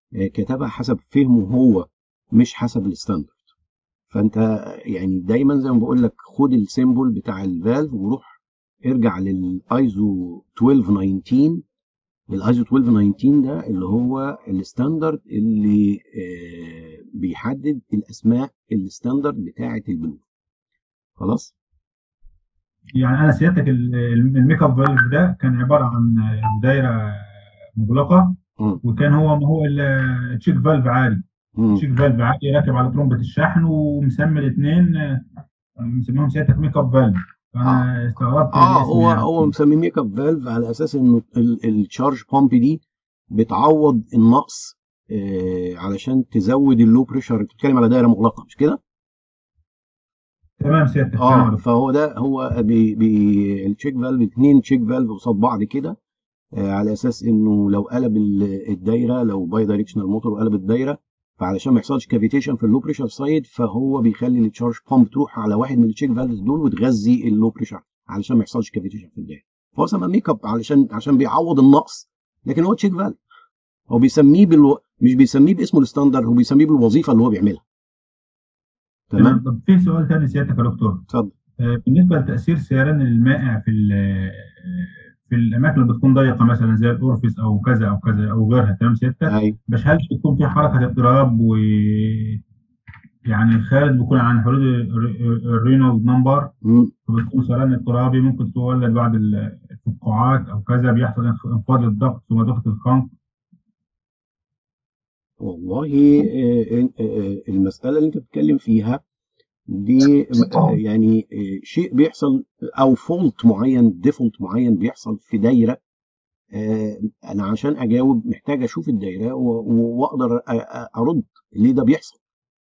A: آه، كتبها حسب فهمه هو مش حسب الستاندرد. فانت يعني دايما زي ما بقول لك خد السيمبل بتاع الفالف وروح ارجع للايزو اثنا عشر تسعتاشر. الايزو اثنا عشر تسعتاشر ده اللي هو الستاندرد اللي آه، بيحدد الاسماء الستاندرد بتاعه البلوف. خلاص.
D: يعني انا سيادتك ال- الميك اب فالف ده كان عباره عن دايره مغلقه،
A: مم.
D: وكان هو ما هو الا تشيك فالف عادي.
A: مم.
D: تشيك فالف عادي راكب على ترومبه الشحن، ومسمي الاثنين مسميهم سيادتك ميك اب فالف.
A: اه
D: فانا استغربت
A: اه
D: الاسم
A: هو
D: يعني.
A: هو مسميه ميك اب فالف على اساس انه التشارج بامب دي بتعوض النقص، آه علشان تزود اللو بريشر. بتتكلم على دايره مغلقه مش كده؟
D: تمام سيادتك، تمام يا
A: اه
D: دكتور.
A: فهو ده هو بي بي التشيك فالف، اتنين تشيك فالف قصاد بعض كده، آه على اساس انه لو قلب ال- الدايره، لو باي دايركشنال موتور وقلب الدايره، فعلشان ما يحصلش كافيتيشن في اللو بريشر سايد، فهو بيخلي التشارج بامب تروح على واحد من التشيك فالفز دول وتغذي اللو بريشر علشان ما يحصلش كافيتيشن في الدايره. فهو سمى ميك اب علشان عشان بيعوض النقص، لكن هو تشيك فالف. هو بيسميه بالو... مش بيسميه باسمه الستاندرد، هو بيسميه بالوظيفه اللي هو بيعملها. تمام.
D: تمام. طب في سؤال تاني سيادتك يا دكتور.
A: اتفضل.
D: آه، بالنسبه لتاثير سيران المائع في ال- في الاماكن اللي بتكون ضيقه، مثلا زي الاورفيس او كذا او كذا او غيرها، تمام سيادتك؟
A: ايوه.
D: بس هل بتكون في حركه اضطراب، و يعني خارج بيكون عن حدود الرينولد نمبر،
A: مم.
D: فبتكون سرطان اضطرابي ممكن تولد بعض ال- الفقاعات او كذا، بيحصل انخ- انخفاض الضغط في منطقه الخنق.
A: والله آه، آه، آه، المساله اللي انت بتتكلم فيها دي آه، يعني آه، شيء بيحصل، او فولت معين، ديفولت معين بيحصل في دايره. آه، انا عشان اجاوب محتاج اشوف الدايره و- و- واقدر أ- أ- ارد ليه ده بيحصل.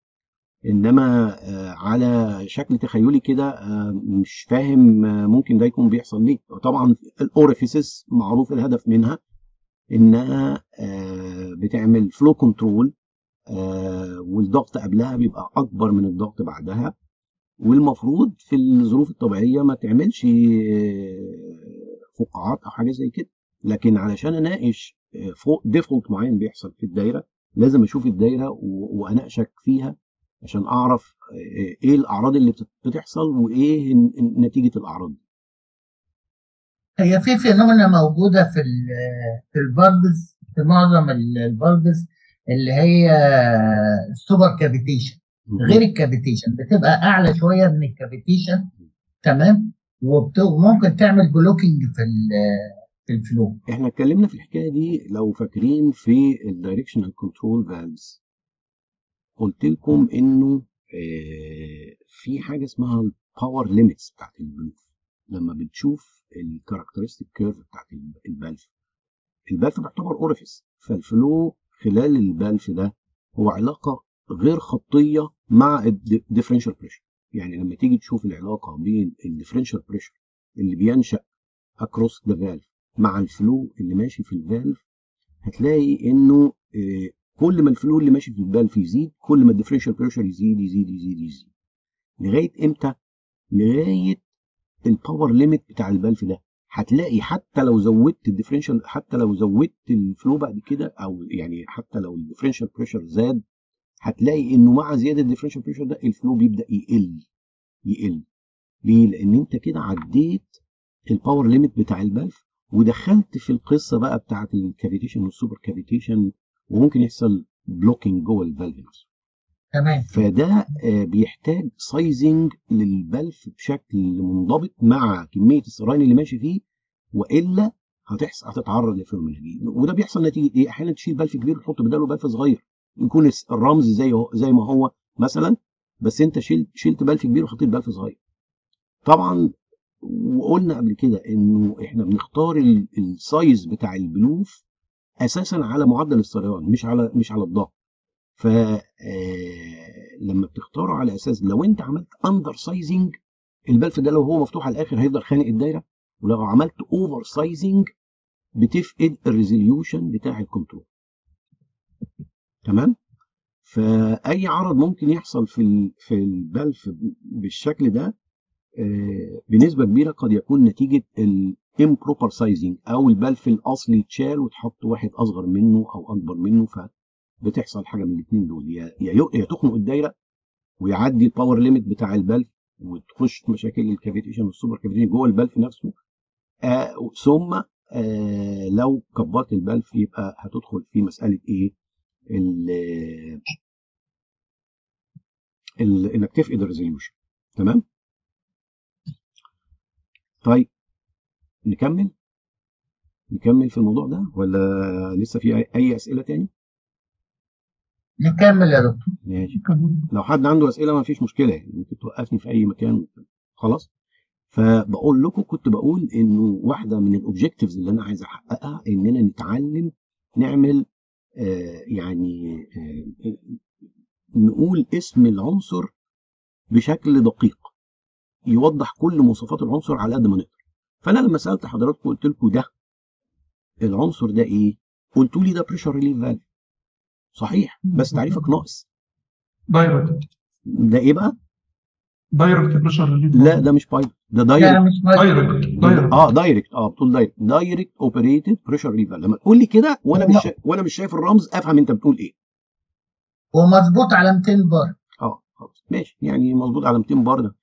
A: انما آه، على شكل تخيلي كده آه، مش فاهم آه، ممكن ده يكون بيحصل ليه. طبعا الاوريفيسز معروف الهدف منها انها آه، بتعمل فلو كنترول، والضغط قبلها بيبقى اكبر من الضغط بعدها، والمفروض في الظروف الطبيعيه ما تعملش آه، فقاعات او حاجه زي كده. لكن علشان اناقش آه، فوق ديفولت معين بيحصل في الدايره، لازم اشوف الدايره و- واناقشك فيها عشان اعرف آه، ايه الاعراض اللي بتت- بتحصل وايه ن- نتيجه الاعراض دي.
C: هي في فينومينا موجودة في ال في البلبس، في معظم ال- البلبس، اللي هي السوبر كافيتيشن، غير
A: مهم.
C: الكافيتيشن بتبقى أعلى شوية من الكافيتيشن. تمام. وممكن تعمل بلوكينج في ال- في الفلو.
A: احنا اتكلمنا في الحكايه دي لو فاكرين في الدايركشنال كنترول فالفز. قلت لكم انه آه، في حاجه اسمها الباور ليميتس بتاعت البلوف. لما بتشوف الكاركترستيك كيرف بتاعت البلف، البلف بيعتبر اوريفيس، فالفلو خلال البلف ده هو علاقه غير خطيه مع الديفرنشال بريشر. يعني لما تيجي تشوف العلاقه بين الديفرنشال بريشر اللي بينشا اكروس ذا فالف مع الفلو اللي ماشي في الفالف، هتلاقي انه آه، كل ما الفلو اللي ماشي في الفالف يزيد، كل ما الديفرنشال بريشر يزيد يزيد يزيد يزيد. لغايه امتى؟ لغايه الباور ليميت بتاع الفالف ده. هتلاقي حتى لو زودت الديفرنشال، حتى لو زودت الفلو بعد كده، او يعني حتى لو الديفرنشال بريشر زاد، هتلاقي انه مع زياده الديفرنشال بريشر ده الفلو بيبدا يقل يقل. ليه؟ لان انت كده عديت الباور ليميت بتاع الفالف، ودخلت في القصه بقى بتاعت الكافيتيشن والسوبر كافيتيشن، وممكن يحصل بلوكينج جوه الفالف نفسه.
C: تمام.
A: فده آه، بيحتاج سايزنج للبلف بشكل منضبط مع كميه السراين اللي ماشي فيه، والا هتحصل هتتعرض للفينومينا دي. وده بيحصل نتيجه ايه؟ احيانا تشيل بلف كبير وتحط بداله بلف صغير، يكون الس- الرمز زي هو زي ما هو مثلا، بس انت شلت شلت بلف كبير وحطيت بلف صغير. طبعا وقلنا قبل كده انه احنا بنختار ال- السايز بتاع البلوف اساسا على معدل السريان، مش على مش على الضغط. ف آه، لما بتختاره على اساس لو انت عملت اندر سايزنج، البلف ده لو هو مفتوح على الاخر هيفضل خانق الدايره، ولو عملت اوفر سايزنج بتفقد الريزوليوشن بتاع الكنترول. تمام. فاي عرض ممكن يحصل في ال- في البلف بالشكل ده آه، بنسبه كبيره قد يكون نتيجه الامبروبر سايزنج، او البلف الاصلي اتشال وتحط واحد اصغر منه او اكبر منه، بتحصل حاجه من الاثنين دول، يا يا يا تخنق الدايره ويعدي الباور ليميت بتاع البلف وتخش في مشاكل الكافيتيشن والسوبر كافيتيشن جوه البلف نفسه، آه ثم آه لو كبرت البلف يبقى هتدخل في مساله ايه؟ ال ال انك تفقد الريزوليوشن. تمام؟ طيب نكمل نكمل في الموضوع ده ولا لسه في اي أي اسئله تاني؟
C: نكمل يا دكتور.
A: ماشي. لو حد عنده اسئله ما فيش مشكله، يعني ممكن توقفني في اي مكان. خلاص. فبقول لكم كنت بقول انه واحده من الاوبجكتيفز اللي انا عايز احققها اننا نتعلم نعمل آه يعني آه نقول اسم العنصر بشكل دقيق يوضح كل مواصفات العنصر على قد ما نقدر. فانا لما سالت حضراتكم قلت لكم ده العنصر ده ايه؟ قلتوا لي ده بريشر ريليف فالف. صحيح، بس تعريفك ناقص.
G: دايركت
A: ده ايه بقى؟
G: دايركت بريشر ريليف.
A: لا ده مش بايلوت، ده
C: لا
A: دايركت.
C: مش بايلوت.
G: دايركت دايركت
A: اه دايركت اه بتقول دايركت دايركت اوبريتد بريشر ريليف. لما تقول لي كده وانا مش شا... وانا مش شايف الرمز افهم انت بتقول ايه.
C: ومظبوط على مئتين بار.
A: اه خلاص ماشي، يعني مظبوط على مئتين بار ده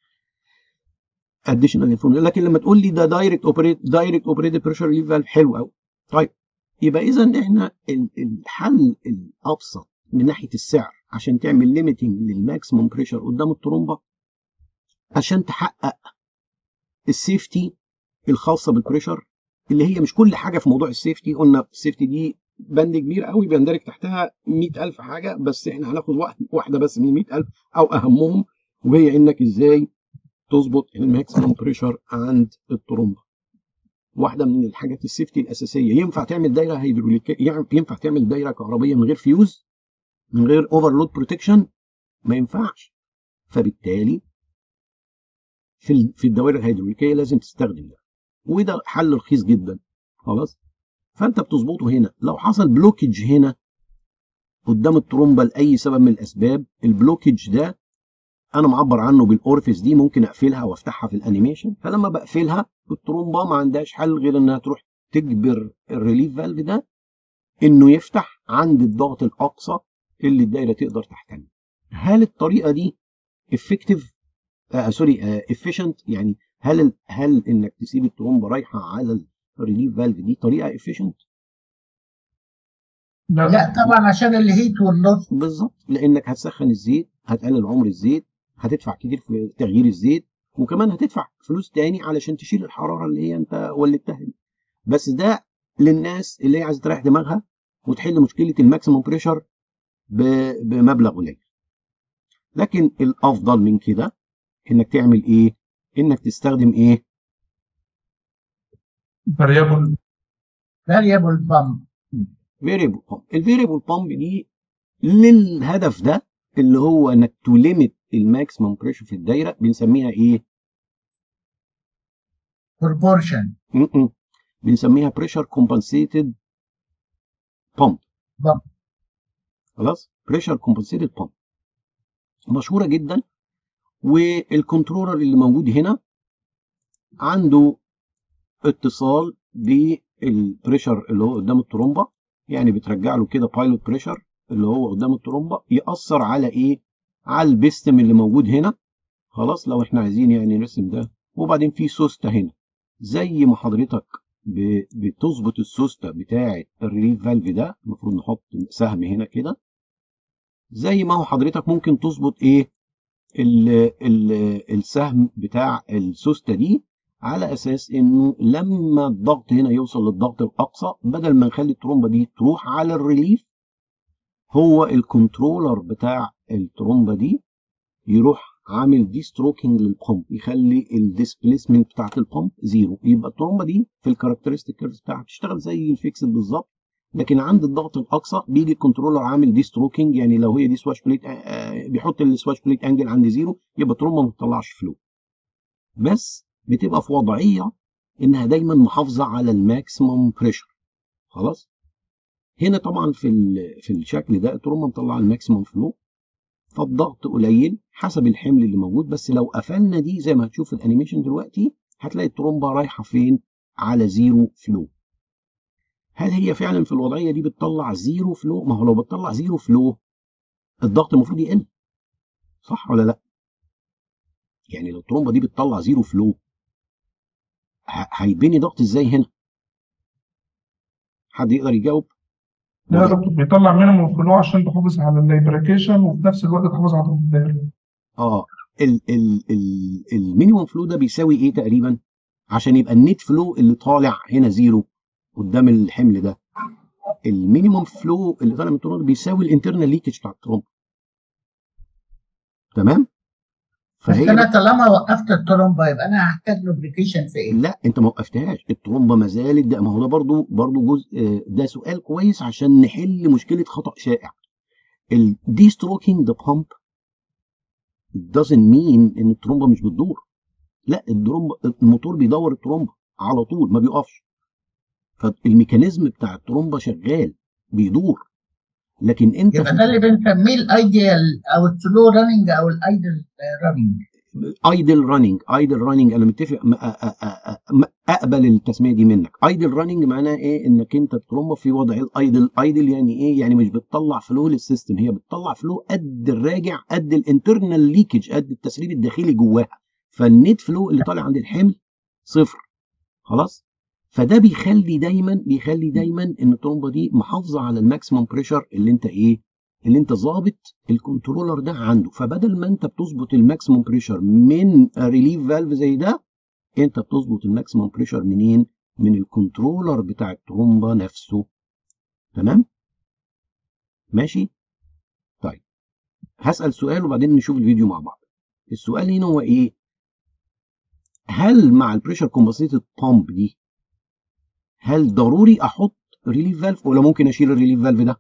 A: اديشنال انفورميشن. لكن لما تقول لي ده دايركت اوبريت دايركت اوبريتد بريشر ريليف فالف حلو قوي. طيب يبقى اذا احنا الحل الابسط من ناحيه السعر عشان تعمل ليميتنج للماكسيموم بريشر قدام الترومبه عشان تحقق السيفتي الخاصه بالبريشر، اللي هي مش كل حاجه في موضوع السيفتي. قلنا السيفتي دي بند كبير قوي بيندرج تحتها مئة ألف حاجه، بس احنا هناخد واحده بس من مئة ألف او اهمهم، وهي انك ازاي تظبط الماكسيموم بريشر عند الترومبه. واحده من الحاجات السيفتي الاساسيه. ينفع تعمل دايره هيدروليكيه، ينفع تعمل دايره كهربيه من غير فيوز من غير اوفرلود بروتكشن؟ ما ينفعش. فبالتالي في في الدوائر الهيدروليكيه لازم تستخدم ده، وده حل رخيص جدا. خلاص. فانت بتظبطه هنا. لو حصل بلوكج هنا قدام الترومبه لاي سبب من الاسباب، البلوكج ده انا معبر عنه بالاورفيس دي، ممكن اقفلها وافتحها في الانيميشن. فلما بقفلها الترومبه ما عندهاش حل غير انها تروح تجبر الريليف فالف ده انه يفتح عند الضغط الاقصى اللي الدايره تقدر تحتمله. هل الطريقه دي افكتيف آه سوري افيشنت؟ آه يعني هل هل انك تسيب الترومبه رايحه على الريليف فالف دي طريقه افيشنت؟
G: لا
C: لا طبعا، عشان الهيت واللوس.
A: بالظبط، لانك هتسخن الزيت، هتقلل عمر الزيت، هتدفع كتير في تغيير الزيت، وكمان هتدفع فلوس تاني علشان تشيل الحراره اللي هي انت ولدتها دي. بس ده للناس اللي هي عايزه تريح دماغها وتحل مشكله الماكسيموم بريشر بمبلغ قليل. لكن الافضل من كده انك تعمل ايه؟ انك تستخدم ايه؟
G: فاريبل
C: فاريبل بامب.
A: فيريبل بامب. الفيريبل بامب دي للهدف ده اللي هو انك تليمت الماكسيمم بريشر في الدايره، بنسميها ايه؟
C: بروبورشن.
A: بنسميها بريشر كومبنسيتد بامب. خلاص؟ بريشر كومبنسيتد بامب مشهوره جدا. والكنترولر اللي موجود هنا عنده اتصال بالبريشر اللي هو قدام الترومبه، يعني بترجع له كده بايلوت بريشر اللي هو قدام الترومبه يأثر على ايه؟ على البيستم اللي موجود هنا. خلاص. لو احنا عايزين يعني نرسم ده. وبعدين في سوسته هنا، زي ما حضرتك بتظبط السوسته بتاعه الريليف فالف ده، المفروض نحط سهم هنا كده، زي ما هو حضرتك ممكن تظبط ايه؟ ال ال السهم بتاع السوسته دي، على اساس انه لما الضغط هنا يوصل للضغط الاقصى، بدل ما نخلي الترومبه دي تروح على الريليف، هو الكنترولر بتاع الترومبه دي يروح عامل دي ستروكينج للبامب، يخلي الديسبيسمنت بتاعت البامب زيرو. يبقى الترومبه دي في الكاركترستيك كيرف بتاعها بتشتغل زي الفيكسد بالظبط، لكن عند الضغط الاقصى بيجي الكنترولر عامل دي ستروكينج. يعني لو هي دي سواش بليت آه بيحط السواش بليت انجل عند زيرو، يبقى الترومبه ما بتطلعش فلو، بس بتبقى في وضعيه انها دايما محافظه على الماكسيمم بريشر. خلاص. هنا طبعا في في الشكل ده الترومبه مطلعه الماكسيمم فلو، فالضغط قليل حسب الحمل اللي موجود. بس لو قفلنا دي زي ما هتشوف في الانيميشن دلوقتي، هتلاقي الترومبه رايحه فين؟ على زيرو فلو. هل هي فعلا في الوضعيه دي بتطلع زيرو فلو؟ ما هو لو بتطلع زيرو فلو الضغط المفروض يقل، صح ولا لا؟ يعني لو الترومبه دي بتطلع زيرو فلو هيتبني ضغط ازاي هنا؟ حد يقدر يجاوب؟
G: لا يا دكتور، بيطلع مينيموم فلو عشان تحافظ على الليبريكيشن وفي نفس الوقت تحافظ على ضغط الدايره.
A: اه ال ال ال المينيموم فلو ده بيساوي ايه تقريبا؟ عشان يبقى النت فلو اللي طالع هنا زيرو قدام الحمل ده، المينيموم فلو اللي طالع من الترومبه بيساوي الانترنال ليكج بتاع الترومبه. تمام؟
C: بس انا طالما وقفت الترومبه يبقى انا هحتاج لوبريكيشن في ايه؟
A: لا انت ما وقفتهاش، الترومبه ما زالت ده، ما هو ده برضه برضه جزء، ده سؤال كويس عشان نحل مشكله خطا شائع. الدي ستروكينج ذا بامب doesn't mean ان الترومبه مش بتدور. لا، الترومبه الموتور بيدور الترومبه على طول ما بيقفش، فالميكانيزم بتاع الترومبه شغال بيدور، لكن انت
C: يبقى ده اللي بنسميه الايديال او السلو راننج او الايدل راننج.
A: ايدل راننج، ايدل راننج انا متفق، اقبل التسميه دي منك. ايدل راننج معناها ايه؟ انك انت الترومبه في وضع الايدل. ايدل يعني ايه؟ يعني مش بتطلع فلو للسيستم، هي بتطلع فلو قد الراجع، قد الانترنال ليكج، قد التسريب الداخلي جواها، فالنت فلو اللي طالع عند الحمل صفر. خلاص؟ فده بيخلي دايما بيخلي دايما ان الترومبه دي محافظه على الماكسيمم بريشر اللي انت ايه؟ اللي انت ظابط الكنترولر ده عنده. فبدل ما انت بتظبط الماكسيمم بريشر من ريليف فالف زي ده، انت بتظبط الماكسيمم بريشر منين؟ من الكنترولر بتاع الترومبه نفسه. تمام؟ ماشي؟ طيب هسأل سؤال وبعدين نشوف الفيديو مع بعض. السؤال هنا هو ايه؟ هل مع البريشر كومبنسيتد بامب دي هل ضروري احط ريليف فالف ولا ممكن اشيل الريليف فالف ده؟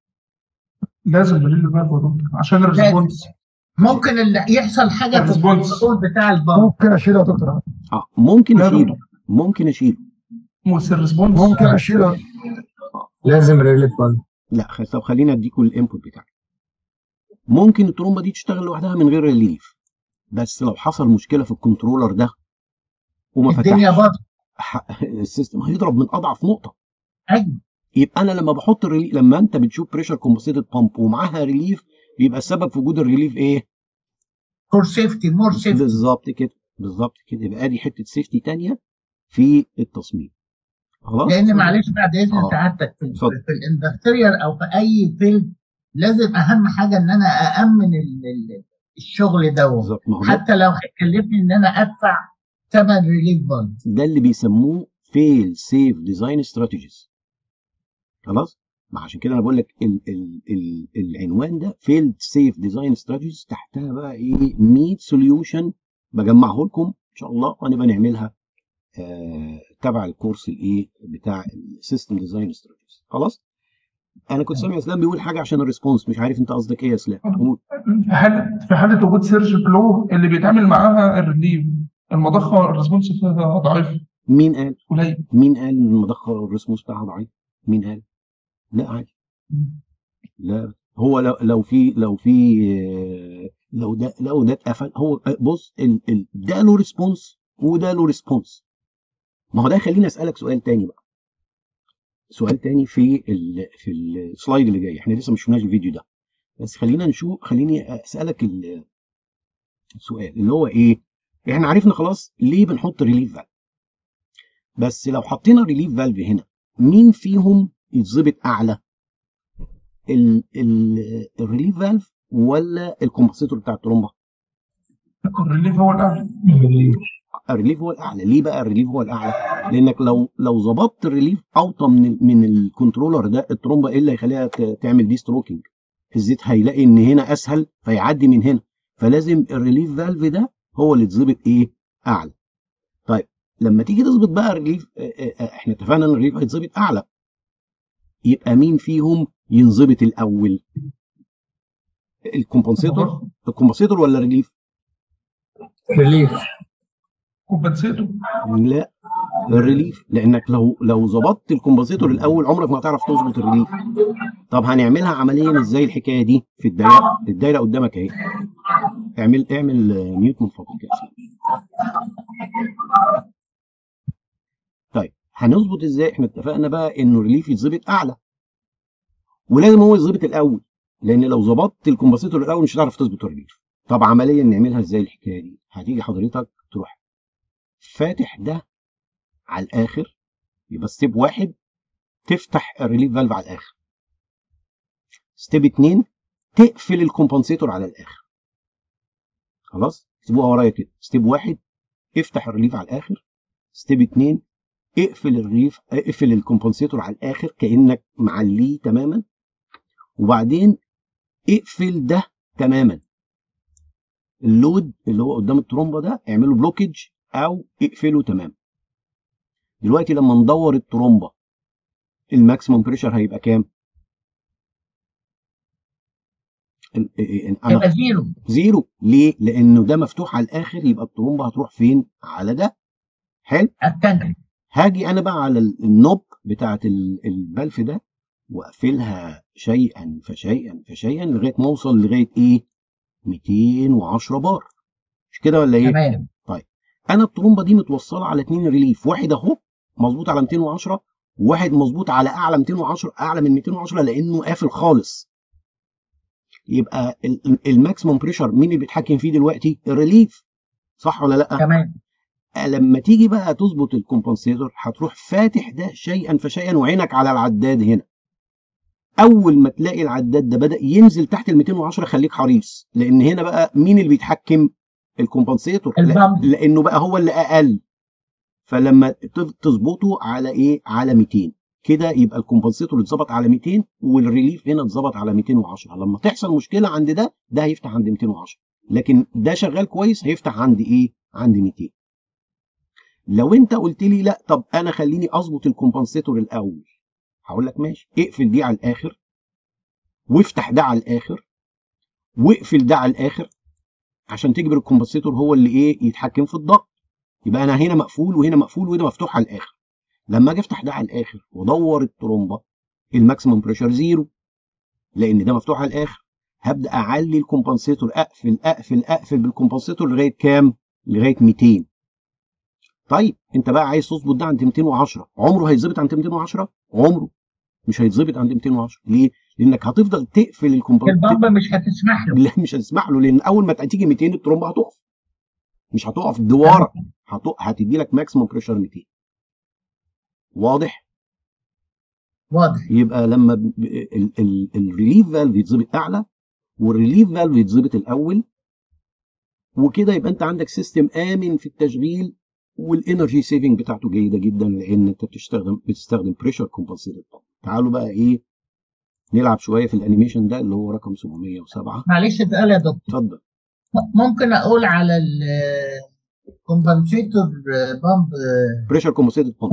G: لازم ريليف فالف يا دكتور عشان الريسبونس.
C: ممكن اللي يحصل حاجه في الكنترول بتاع البامب.
E: ممكن اشيله يا دكتور.
A: اه ممكن اشيله، ممكن اشيله.
G: بس الريسبونس
E: ممكن اشيله.
B: لازم ريليف فالف.
A: لا طب خلينا اديكم الانبوت بتاعي. ممكن الترومبه دي تشتغل لوحدها من غير ريليف، بس لو حصل مشكله في الكنترولر ده وما فتحش
C: الدنيا باظت،
A: السيستم هيضرب من اضعف نقطه.
C: ايوه.
A: يبقى انا لما بحط الريليف، لما انت بتشوف بريشر كومبنسيتد بامب ومعاها ريليف، بيبقى السبب في وجود الريليف ايه؟
C: فور سيفتي، مور سيفتي.
A: بالظبط كده، بالظبط كده. يبقى ادي حته سيفتي ثانيه في التصميم. خلاص؟
C: لان معلش بعد اذن
A: آه.
C: سعادتك في, في الاندستريال او في اي فيلد لازم اهم حاجه ان انا اامن الشغل دوت، حتى لو هيكلفني ان انا ادفع ثمن ريليف فالف.
A: ده اللي بيسموه فيل سيف ديزاين استراتيجيز. خلاص؟ ما عشان كده انا بقول لك ال ال ال العنوان ده فيل سيف ديزاين استراتيجيز، تحتها بقى ايه؟ مية سوليوشن بجمعه لكم ان شاء الله، وهنبقى نعملها آه تبع الكورس الايه بتاع السيستم ديزاين استراتيجيز. خلاص؟ انا كنت سامع اسلام بيقول حاجه عشان الريسبونس، مش عارف انت قصدك ايه يا اسلام؟
G: في حاله في حاله وجود سيرج فلو اللي بيتعامل معاها الريليف، المضخه الريسبونس فيها ضعيف.
A: مين قال؟
G: قليل.
A: مين قال ان المضخه الريسبونس بتاعها ضعيف؟ مين قال؟ لا عادي. لا هو لو لو في لو في لو ده لو ده اتقفل، هو بص ال ال ده له ريسبونس وده له ريسبونس. ما هو ده يخليني اسالك سؤال تاني بقى. سؤال تاني في ال في السلايد اللي جاي، احنا لسه ما شفناش الفيديو ده، بس خلينا نشوف، خليني اسالك السؤال اللي هو ايه؟ احنا عرفنا خلاص ليه بنحط ريليف فالف، بس لو حطينا ريليف فالف هنا مين فيهم يتظبط اعلى؟ ال ال الريليف فالف ولا الكومبنسيتور بتاع الترومبه؟
G: الريليف هو الاعلى.
A: الريليف هو الاعلى. ليه بقى الريليف هو الاعلى؟ لانك لو لو ظبطت الريليف اوطى من من الكنترولر ده، الترومبه ايه اللي هيخليها تعمل دي ستروكينج؟ الزيت هيلاقي ان هنا اسهل فيعدي من هنا، فلازم الريليف فالف ده هو اللي يتظبط ايه؟ اعلى. طيب لما تيجي تظبط بقى الريليف، احنا اتفقنا ان الريليف هيتظبط اعلى، يبقى مين فيهم ينظبط الاول؟ الكومبنسيتور الكومبنسيتور ولا الريليف؟
B: ريليف.
G: كومبنسيتور.
A: لا الريليف، لانك لو لو ظبطت الكومبنسيتور الاول عمرك ما هتعرف تظبط الريليف. طب هنعملها عمليا ازاي الحكايه دي؟ في الدايره، الدايره قدامك اهي. اعمل اعمل ميوت من فضلك يا اسلام. طيب هنظبط ازاي؟ احنا اتفقنا بقى انه الريليف يتظبط اعلى، ولازم هو يتظبط الاول، لان لو ظبطت الكومبنسيتور الاول مش هتعرف تظبط الريليف. طب عمليا نعملها ازاي الحكايه دي؟ هتيجي حضرتك تروح فاتح ده على الاخر، يبقى ستيب واحد تفتح الريليف فالف على الاخر. ستيب اتنين تقفل الكومبنسيتور على الاخر. خلاص؟ اكتبوها ورايا كده. ستيب واحد افتح الريليف على الاخر. ستيب اتنين اقفل الريليف اقفل الكومبنسيتور على الاخر كانك معليه تماما، وبعدين اقفل ده تماما. اللود اللي هو قدام الترومبه ده اعمله بلوكج او اقفله تماما. دلوقتي لما ندور الترومبه الماكسيموم بريشر هيبقى كام؟
C: هيبقى زيرو.
A: زيرو ليه؟ لانه ده مفتوح على الاخر، يبقى الترومبه هتروح فين؟ على ده. حلو؟
C: التانك.
A: هاجي انا بقى على النوب بتاعت البلف ده واقفلها شيئا فشيئا فشيئا لغايه ما اوصل لغايه ايه؟ مئتين وعشرة بار. مش كده ولا ايه؟
C: تمام.
A: طيب انا الترومبه دي متوصله على اتنين ريليف، واحد اهو مظبوط على مئتين وعشرة، وواحد مظبوط على اعلى مئتين وعشرة، اعلى من مئتين وعشرة لانه قافل خالص. يبقى الماكسيموم بريشر مين اللي بيتحكم فيه دلوقتي؟ الريليف. صح ولا لا؟
C: تمام.
A: لما تيجي بقى تظبط الكومبنسيتور هتروح فاتح ده شيئا فشيئا وعينك على العداد هنا. اول ما تلاقي العداد ده بدا ينزل تحت ال مئتين وعشرة خليك حريص، لان هنا بقى مين اللي بيتحكم؟ الكومبنسيتور، لانه بقى هو اللي اقل. فلما تظبطه على ايه؟ على مئتين كده يبقى الكومبنسيتور اتظبط على مئتين والريليف هنا اتظبط على مئتين وعشرة. لما تحصل مشكله عند ده ده هيفتح عند مئتين وعشرة، لكن ده شغال كويس هيفتح عند ايه؟ عند مئتين. لو انت قلت لي لا طب انا خليني اظبط الكومبنسيتور الاول، هقول لك ماشي، اقفل دي على الاخر وافتح ده على الاخر واقفل ده على الاخر عشان تجبر الكومبنسيتور هو اللي ايه؟ يتحكم في الضغط. يبقى انا هنا مقفول وهنا مقفول وهنا مفتوح على الاخر. لما اجي افتح ده على الاخر وادور الترومبه الماكسيمم بريشر زيرو، لان ده مفتوح على الاخر. هبدا اعلي الكومبنسيتور، اقفل اقفل اقفل بالكومبنسيتور لغايه كام؟ لغايه مئتين. طيب انت بقى عايز تظبط ده عند مئتين وعشرة، عمره هيتظبط عند مئتين وعشرة؟ عمره مش هيتظبط عند مئتين وعشرة. ليه؟ لانك هتفضل تقفل الكومبنسيتور.
C: البامبه مش هتسمح له.
A: لا مش هتسمح له، لان اول ما تيجي مئتين الترومبه هتقف، مش هتقف دواره، هتدي لك ماكسيموم بريشر مئتين. واضح؟
C: واضح.
A: يبقى لما الريليف فالف يتظبط اعلى والريليف فالف يتظبط الاول، وكده يبقى انت عندك سيستم امن في التشغيل، والانرجي سيفنج بتاعته جيده جدا لان انت بتستخدم بتستخدم بريشر كومبنسيتور. تعالوا بقى ايه نلعب شويه في الانيميشن ده اللي هو رقم سبعمية وسبعة.
C: معلش سؤال يا دكتور.
A: اتفضل.
C: ممكن اقول على الكومبنسيتور بامب
A: بريشر كومبنسيتور بامب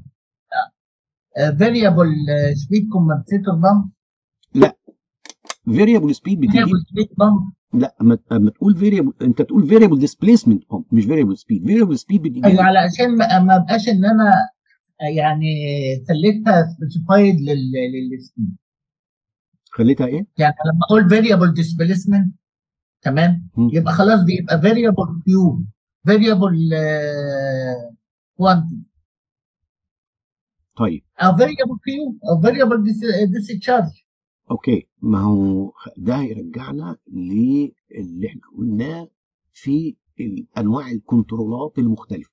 C: فاريبل سبيد كومبنسيتور بامب؟
A: لا فاريبل سبيد بتيجي لا اما اما تقول فاريبل انت تقول فاريبل ديسبيسمنت بامب مش فاريبل سبيد. فاريبل سبيد بتيجي
C: ايوه علشان ما ابقاش ان انا يعني خليتها سبيسيفايد للسبيد.
A: خليتها ايه؟
C: يعني لما اقول فاريبل ديسبيسمنت تمام م. يبقى خلاص دي يبقى فاريبل كيو فاريبل كوانتيتي.
A: طيب
C: او فاريبل كيو او فاريبل ديسشارج.
A: اوكي، ما هو ده هيرجعنا للي احنا قلناه في انواع الكنترولات المختلفه.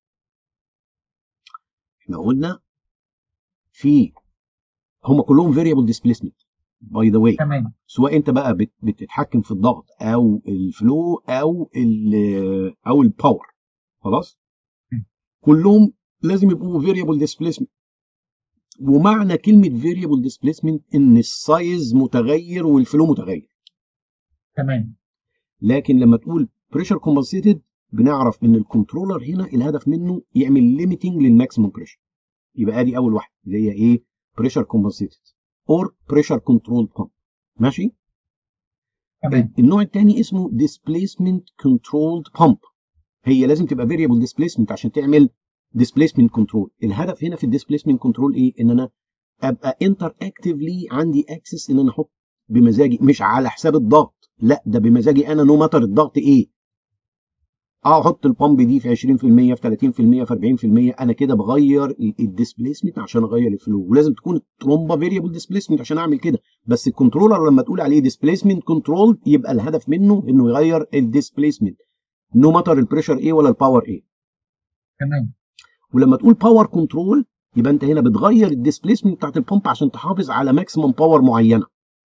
A: احنا قلنا في هم كلهم فاريبل ديسبيسمنت باي ذا واي،
C: تمام.
A: سواء انت بقى بتتحكم في الضغط او الفلو او ال او الباور، خلاص كلهم لازم يبقوا فاريبل ديسبيسمنت. ومعنى كلمه فاريبل ديسبيسمنت ان السايز متغير والفلو متغير،
C: تمام.
A: لكن لما تقول بريشر كومبنسيتد بنعرف ان الكنترولر هنا الهدف منه يعمل ليميتنج للماكسيموم بريشر. يبقى ادي اول واحده اللي هي ايه؟ بريشر كومبنسيتد اور بريشر كنترول بامب. ماشي؟
C: تمام.
A: النوع الثاني اسمه ديسبيسمنت كنترولد بامب. هي لازم تبقى فاريبل ديسبيسمنت عشان تعمل ديسبيسمنت كنترول. الهدف هنا في الديسبيسمنت كنترول ايه؟ ان انا ابقى انتر اكتفلي عندي اكسس ان انا احط بمزاجي، مش على حساب الضغط، لا ده بمزاجي انا نو ماتر الضغط ايه. اه احط البامب دي في عشرين في المية في ثلاثين في المية في أربعين في المية، انا كده بغير الديسبيسمنت عشان اغير الفلو، ولازم تكون الترومبه فيريبل ديسبيسمنت عشان اعمل كده. بس الكنترولر لما تقول عليه ديسبيسمنت كنترول يبقى الهدف منه انه يغير الديسبيسمنت نو ماتر البريشر ايه ولا الباور ايه.
C: تمام.
A: ولما تقول باور كنترول يبقى انت هنا بتغير الديسبيسمنت بتاعت البامب عشان تحافظ على ماكسيمم باور معينه.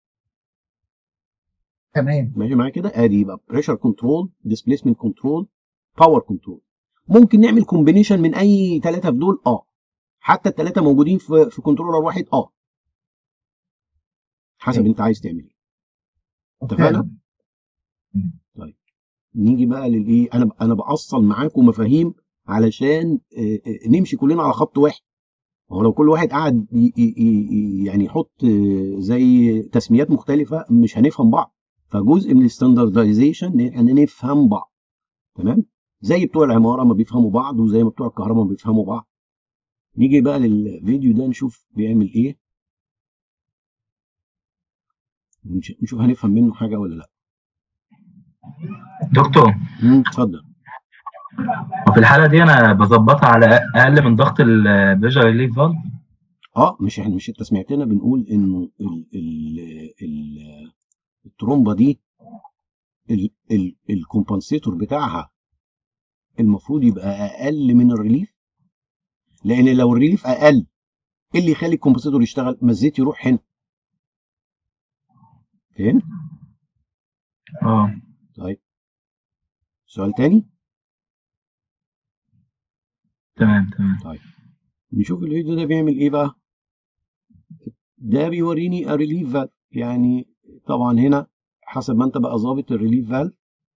C: تمام.
A: ماشي معايا كده؟ ادي يبقى بريشر كنترول، ديسبيسمنت كنترول، باور كنترول. ممكن نعمل كومبينيشن من اي ثلاثه في دول، اه حتى الثلاثه موجودين في في كنترولر واحد، اه حسب
C: أوكي.
A: انت عايز تعمل ايه. اتفقنا؟ طيب نيجي بقى للايه، انا انا بأصل معاكم مفاهيم علشان آه، آه، نمشي كلنا على خط واحد. هو لو كل واحد قعد ي- ي- ي- يعني يحط آه، زي تسميات مختلفه مش هنفهم بعض. فجزء من الستاندردايزيشن ان نفهم بعض. تمام؟ زي بتوع العماره ما بيفهموا بعض، وزي ما بتوع الكهرباء ما بيفهموا بعض. نيجي بقى للفيديو ده نشوف بيعمل ايه، ونش- نشوف هنفهم منه حاجه ولا لا.
F: دكتور،
A: امم اتفضل.
F: وفي الحالة دي أنا بظبطها على أقل من ضغط البريشر ريليف فالف.
A: اه مش احنا مش انت سمعتنا بنقول انه ال ال ال الترومبه دي ال ال الكومبنسيتور بتاعها المفروض يبقى اقل من الريليف، لان لو الريليف اقل ايه اللي يخلي الكومبنسيتور يشتغل؟ ما الزيت يروح هنا. فهمت؟
F: اه
A: طيب سؤال تاني.
F: تمام تمام.
A: طيب نشوف الفيديو ده بيعمل ايه بقى. ده بيوريني الريليف فالف، يعني طبعا هنا حسب ما انت بقى ظابط الريليف فالف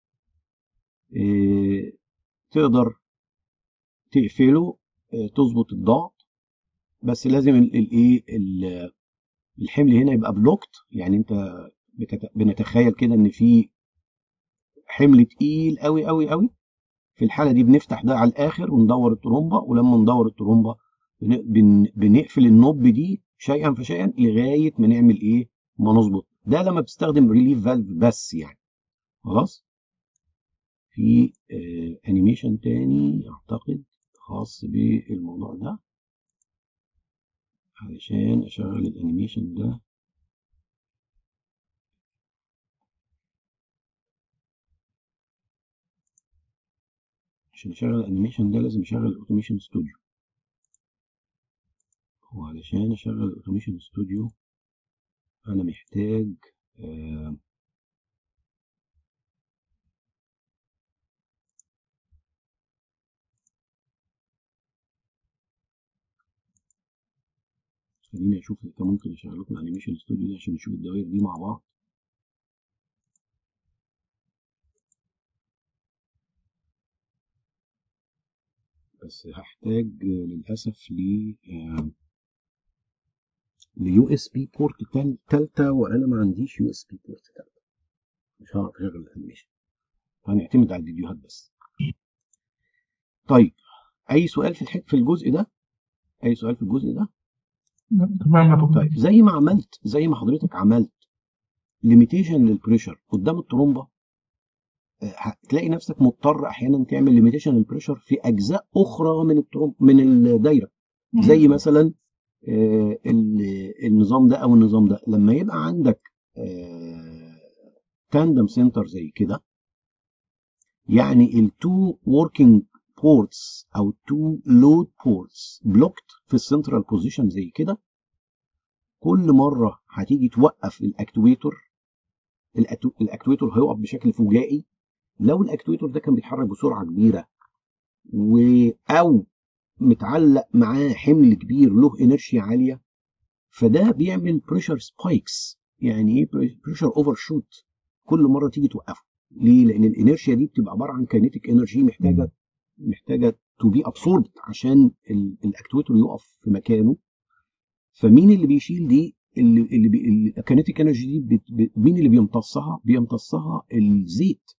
A: إيه تقدر تقفله، إيه تظبط الضغط، بس لازم الايه الحمل هنا يبقى بلوكت. يعني انت بتت... بنتخيل كده ان في حمل تقيل قوي قوي قوي. في الحاله دي بنفتح ده على الاخر وندور الترومبه، ولما ندور الترومبه بن... بن... بنقفل النوب دي شيئا فشيئا لغايه ما نعمل ايه؟ ما نظبط. ده لما بتستخدم ريليف فالف بس يعني. خلاص. في آه انيميشن تاني اعتقد خاص بالموضوع ده، علشان اشغل الانيميشن ده. عشان اشغل الانيميشن ده لازم اشغل الاوتوميشن ستوديو، وعلشان اشغل الاوتوميشن ستوديو انا محتاج آه خليني اشوف انت ممكن اشغل لكم الانيميشن ستوديو ده عشان نشوف الدوائر دي مع بعض. بس هحتاج آه للاسف ل آه ليو اس بي بورت تالتة، وانا ما عنديش يو اس بي بورت تالتة، مش هعرف اشغل الانيميشن، هنعتمد على الفيديوهات بس. طيب اي سؤال في الحته في الجزء ده؟ اي سؤال في الجزء ده؟
G: تمام يا دكتور.
A: طيب زي ما عملت زي ما حضرتك عملت ليميتيشن للبريشر قدام الترومبه، هتلاقي نفسك مضطر احيانا تعمل ليميتيشن للبريشر في اجزاء اخرى من الترومب من الدايره. زي مثلا آه النظام ده او النظام ده لما يبقى عندك آه تاندم سنتر زي كده، يعني التو وركينج بورتس او تو لود بورتس بلوكت في السنترال بوزيشن زي كده، كل مره هتيجي توقف الاكتويتور، الاكتويتور هيقف بشكل فجائي. لو الاكتويتور ده كان بيتحرك بسرعه كبيره و او متعلق معاه حمل كبير له انرشيا عاليه، فده بيعمل بريشر سبايكس. يعني ايه بريشر اوفر شوت؟ كل مره تيجي توقفه. ليه؟ لان الانرشيا دي بتبقى عباره عن كاينيتيك انرجي محتاجه محتاجه تو بي ابسوربد عشان الاكتويتور يقف في مكانه. فمين اللي بيشيل دي؟ اللي اللي الكاينيتيك انرجي دي بت... مين اللي بيمتصها؟ بيمتصها الزيت.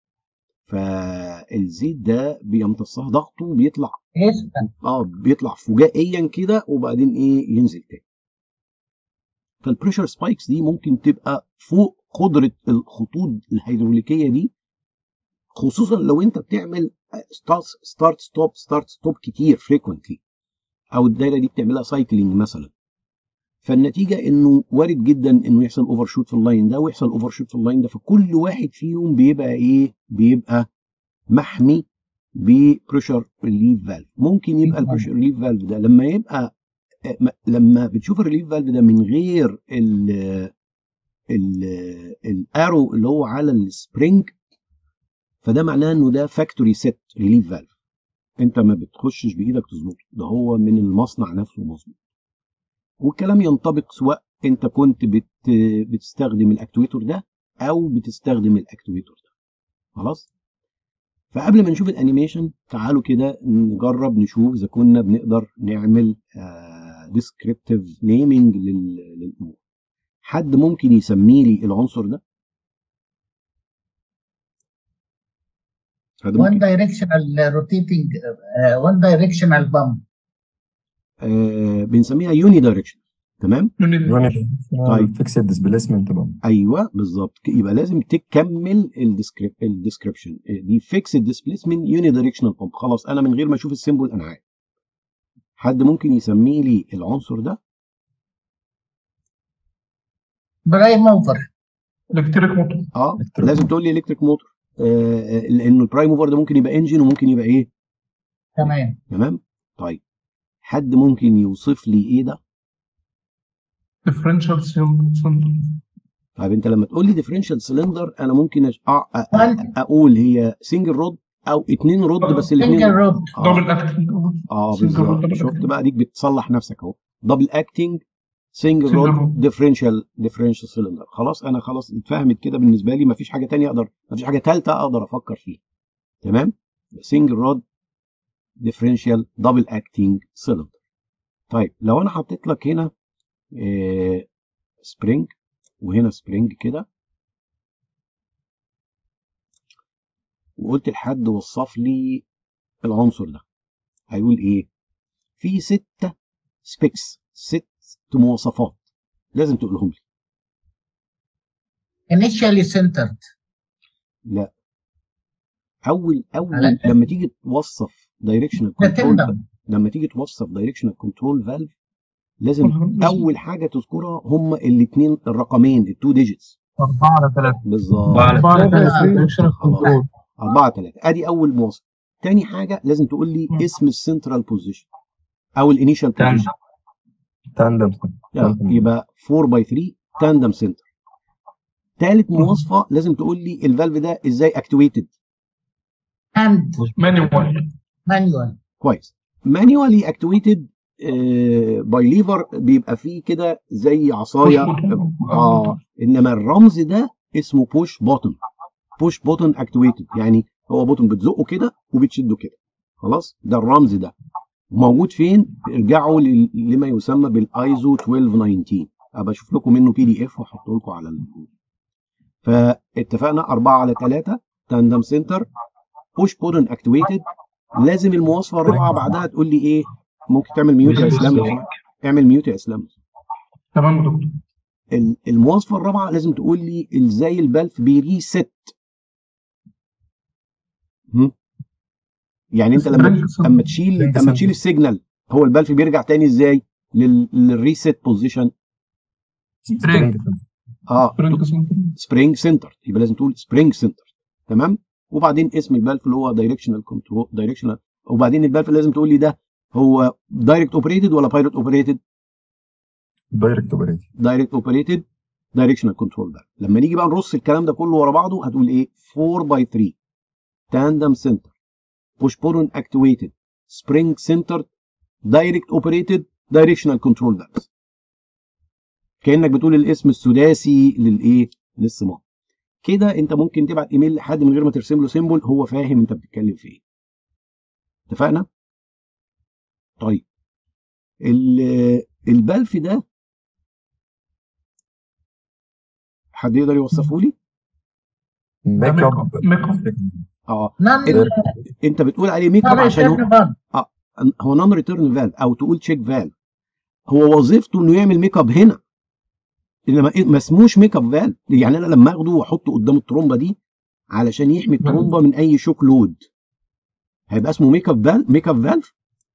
A: فالزيت ده بيمتصها ضغطه بيطلع اه بيطلع فجائيا كده وبعدين ايه ينزل تاني. فالبريشر سبايكس دي ممكن تبقى فوق قدره الخطوط الهيدروليكيه دي خصوصا لو انت بتعمل ستارت ستوب ستارت ستوب كتير فريكوينتلي، او الدايره دي بتعملها سايكلينج مثلا. فالنتيجه انه وارد جدا انه يحصل اوفر شوت في اللاين ده ويحصل اوفر شوت في اللاين ده، فكل واحد فيهم بيبقى ايه؟ بيبقى محمي ببريشر ريليف فالف. ممكن يبقى البريشر ريليف فالف ده لما يبقى لما بتشوف الريليف فالف ده من غير ال ال الارو اللي هو على السبرينج، فده معناه انه ده فاكتوري سيت ريليف فالف، انت ما بتخشش بايدك تظبطه، ده هو من المصنع نفسه مظبوط. والكلام ينطبق سواء انت كنت بت بتستخدم الاكتويتور ده او بتستخدم الاكتويتور ده. خلاص. فقبل ما نشوف الانيميشن تعالوا كده نجرب نشوف اذا كنا بنقدر نعمل ديسكريبتيف نيمينج للامور. حد ممكن يسمي لي العنصر ده؟
C: وان دايركشنال روتيتنج وان دايركشنال بامب.
A: بنسميها يوني دايركشن. تمام؟
H: طيب فيكسد ديسبيسمنت بامب.
A: ايوه بالظبط، يبقى لازم تكمل الديسكريبشن دي فيكسد ديسبيسمنت يوني دايركشنال بامب. خلاص انا من غير ما اشوف السيمبل انا عارف. حد ممكن يسمي لي العنصر ده؟
C: برايم موفر.
G: الكتريك موتور.
A: اه لازم تقول لي الكتريك موتور، آه لانه البرايم موفر ده ممكن يبقى انجن وممكن يبقى ايه؟
C: تمام
A: تمام. طيب حد ممكن يوصف لي ايه ده؟
G: ديفرنشال سيلندر.
A: طيب انت لما تقول لي ديفرنشال سيلندر انا ممكن أش... أ... أ... اقول هي سنجل رود او اتنين رود، بس الاثنين
C: سنجل رود
G: دبل اكتنج.
A: اه بالظبط، شفت بقى ديك بتصلح نفسك اهو. دبل اكتنج سنجل رود ديفرنشال ديفرنشال سيلندر. خلاص انا خلاص اتفهمت كده بالنسبه لي، مفيش حاجه ثانيه اقدر مفيش حاجه ثالثه اقدر افكر فيها. تمام. سنجل رود ديفرنشال دبل اكتنج سيلندر. طيب لو انا حطيت لك هنا آه سبرينج وهنا سبرينج كده، وقلت لحد وصف لي العنصر ده، هيقول ايه؟ في ستة سبيكس، ست مواصفات لازم تقولهم لي.
C: initially centered.
A: لا، اول اول لما تيجي توصف دايركشنال كنترول، لما تيجي توصف دايركشنال كنترول فالف لازم اول حاجه تذكرها هما الاثنين الرقمين التو ديجيتس.
G: أربعة على ثلاثة.
A: بالظبط.
G: أربعة على ثلاثة.
A: أربعة على ثلاثة. ادي اول مواصفه. تاني حاجه لازم تقول لي اسم السنترال بوزيشن او الانيشال بوزيشن.
H: تاندم.
A: يبقى أربعة باي ثلاثة تاندم سنتر. ثالث مواصفه لازم تقول لي الفالف ده ازاي اكتويتد.
C: اند
G: مانيوال.
C: مانيوال.
A: كويس. مانيوالي اكتويتد باي ليفر، بيبقى فيه كده زي عصايه. اه انما الرمز ده اسمه بوش بوتن. بوش بوتن اكتويتد، يعني هو بوتن بتزقه كده وبتشده كده. خلاص، ده الرمز ده موجود فين؟ ارجعوا لما يسمى بالايزو اثنا عشر تسعتاشر، ابقى اشوف لكم منه بي دي اف واحطه لكم على الجروب. فاتفقنا أربعة على ثلاثة تاندم سنتر بوش بوتن اكتويتد. لازم المواصفه الرابعه بعدها تقول لي ايه؟ ممكن تعمل ميوت يا اسلام. اعمل ميوت يا اسلام.
G: تمام يا دكتور.
A: المواصفه الرابعه لازم تقول لي ازاي البلف بيريست. يعني انت لما اما تشيل اما تشيل السيجنال هو البلف بيرجع تاني ازاي للريست بوزيشن؟
G: سبرينج.
A: اه سبرينج سنتر. يبقى لازم تقول سبرينج سنتر. تمام. وبعدين اسم البلف اللي هو دايركشنال كنترول دايركشنال، وبعدين البلف لازم تقول لي ده هو دايركت اوبريتد ولا بايلوت اوبريتد؟
H: دايركت اوبريتد.
A: دايركت اوبريتد دايركشنال كنترول فالف. لما نيجي بقى نرص الكلام ده كله ورا بعضه هتقول ايه؟ أربعة باي ثلاثة تاندم سنتر بوش بوتن اكتويتد سبرينج سنتر دايركت اوبريتد دايركشنال كنترول فالف. كانك بتقول الاسم السداسي للايه؟ للصمام. كده انت ممكن تبعت ايميل لحد من غير ما ترسم له سيمبل، هو فاهم انت بتتكلم في ايه. اتفقنا؟ طيب البلف ده حد يقدر يوصفه لي؟
H: ميك اب.
G: ميك اب.
A: اه انت بتقول عليه ميك اب عشان هو اه هو نون ريتيرن فالف او تقول تشيك فالف. هو وظيفته انه يعمل ميك اب هنا، انما ما اسموش ميك اب فالف. يعني انا لما اخده واحطه قدام الترومبه دي علشان يحمي الترومبه من اي شوك لود. هيبقى اسمه ميك اب فالف ميك اب فالف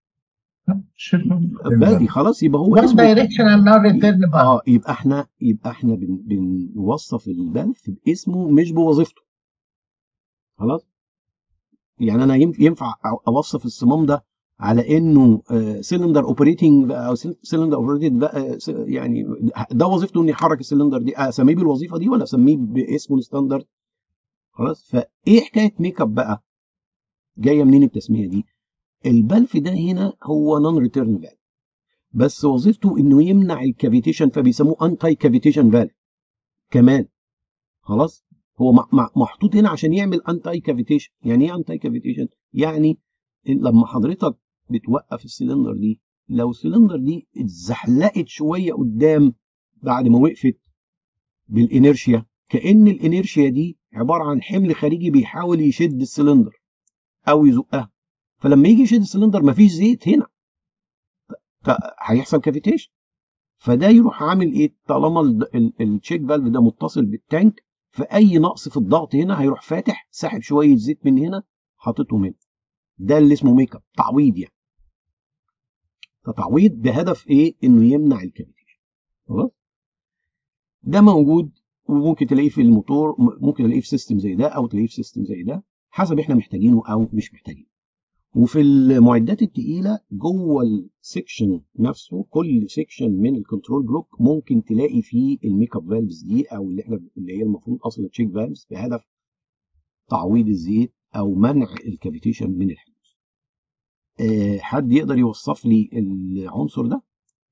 A: بادي خلاص. يبقى هو اسمه
C: دايركشنال نون ريتيرن.
A: اه يبقى احنا يبقى احنا بن بنوصف الفالف باسمه مش بوظيفته. خلاص. يعني انا ينفع اوصف الصمام ده على انه سيلندر اوبريتنج او سيلندر اوبريتد، يعني ده وظيفته انه يحرك السيلندر دي، اسميه بالوظيفه دي ولا اسميه باسمه الستاندرد؟ خلاص. فايه حكايه ميك اب بقى؟ جايه منين التسميه دي؟ البلف ده هنا هو نون ريتيرن فالف، بس وظيفته انه يمنع الكافيتيشن، فبيسموه انتي كافيتيشن فالف كمان. خلاص. هو محطوط هنا عشان يعمل انتي كافيتيشن. يعني ايه انتي كافيتيشن؟ يعني لما حضرتك بتوقف السلندر دي، لو السلندر دي اتزحلقت شويه قدام بعد ما وقفت بالانيرشيا، كأن الانيرشيا دي عباره عن حمل خارجي بيحاول يشد السلندر او يزقها. فلما يجي يشد السلندر مفيش زيت هنا، هيحصل كافيتيشن. فده يروح عامل ايه؟ طالما التشيك فالف ده متصل بالتانك، فاي نقص في الضغط هنا هيروح فاتح ساحب شويه زيت من هنا حاططهم هنا. ده اللي اسمه ميك اب، تعويض يعني. فتعويض بهدف ايه؟ انه يمنع الكافيتيشن. خلاص. ده موجود وممكن تلاقيه في الموتور، ممكن تلاقيه في سيستم زي ده او تلاقيه في سيستم زي ده حسب احنا محتاجينه او مش محتاجينه. وفي المعدات التقيله جوه السكشن نفسه، كل سكشن من الكنترول بلوك ممكن تلاقي فيه الميك اب فالفز دي، او اللي احنا اللي هي المفروض اصلا تشيك فالفز، بهدف تعويض الزيت او منع الكافيتيشن من الحدوث. أه حد يقدر يوصف لي العنصر ده؟